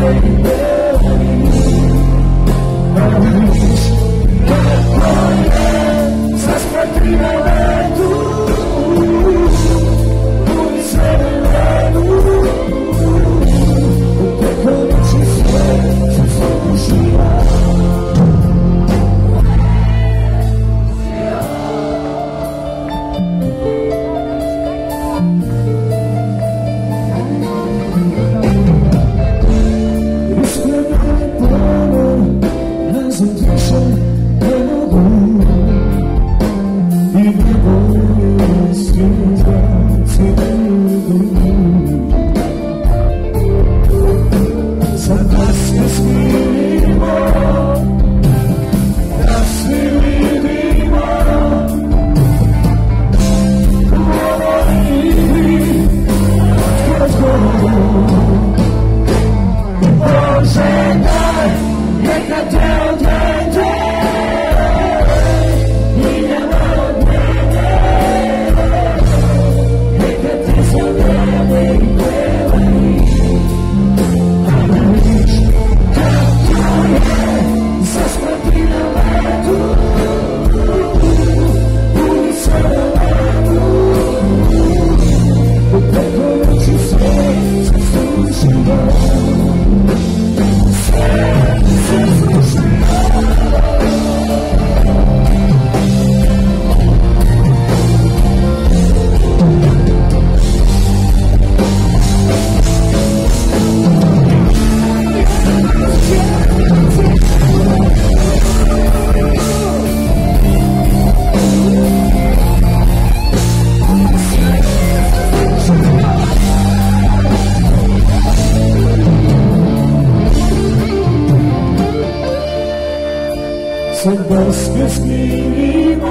Oh, yeah. se besmesnimo.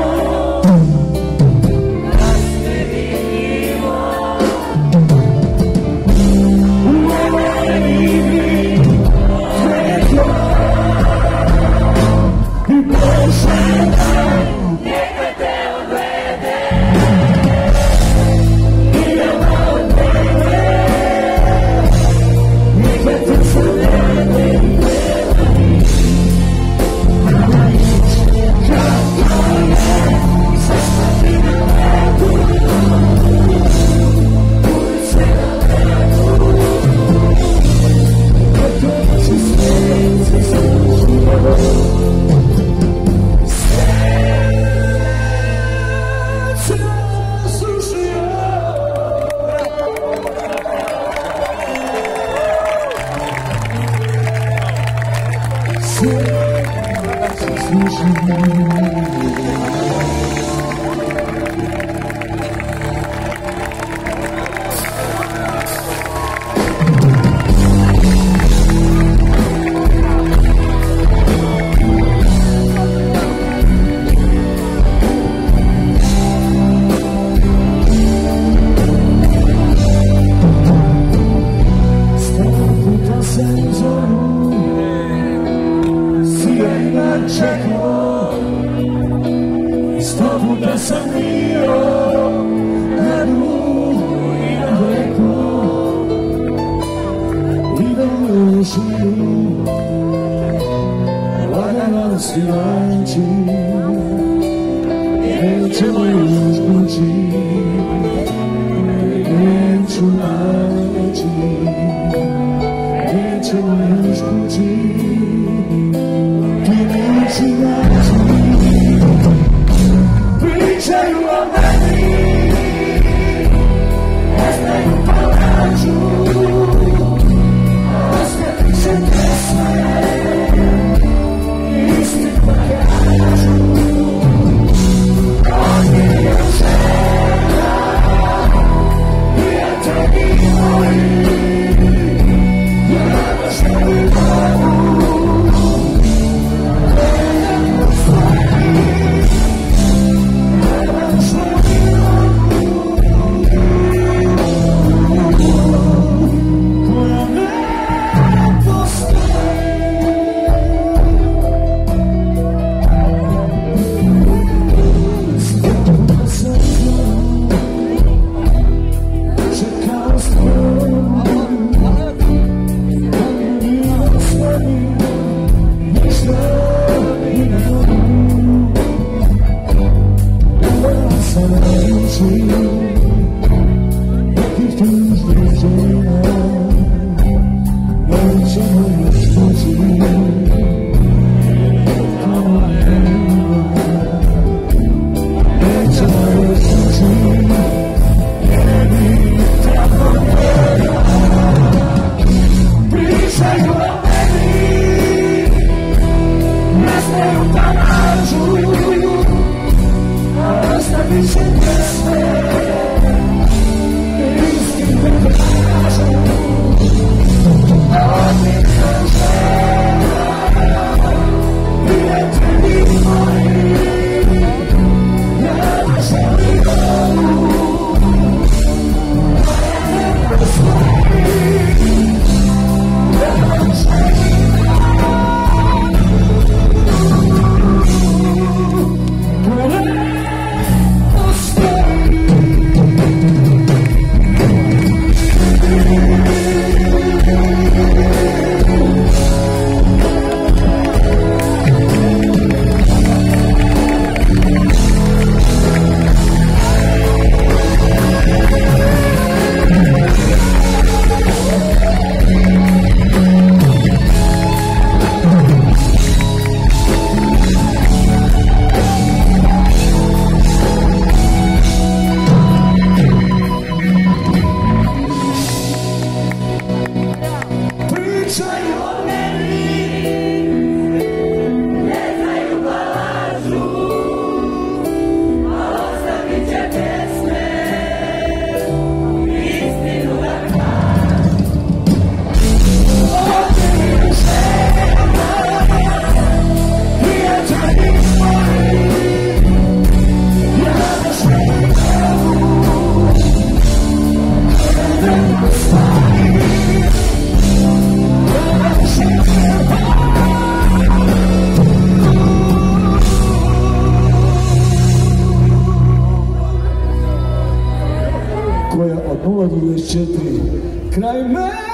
4. Kraj mene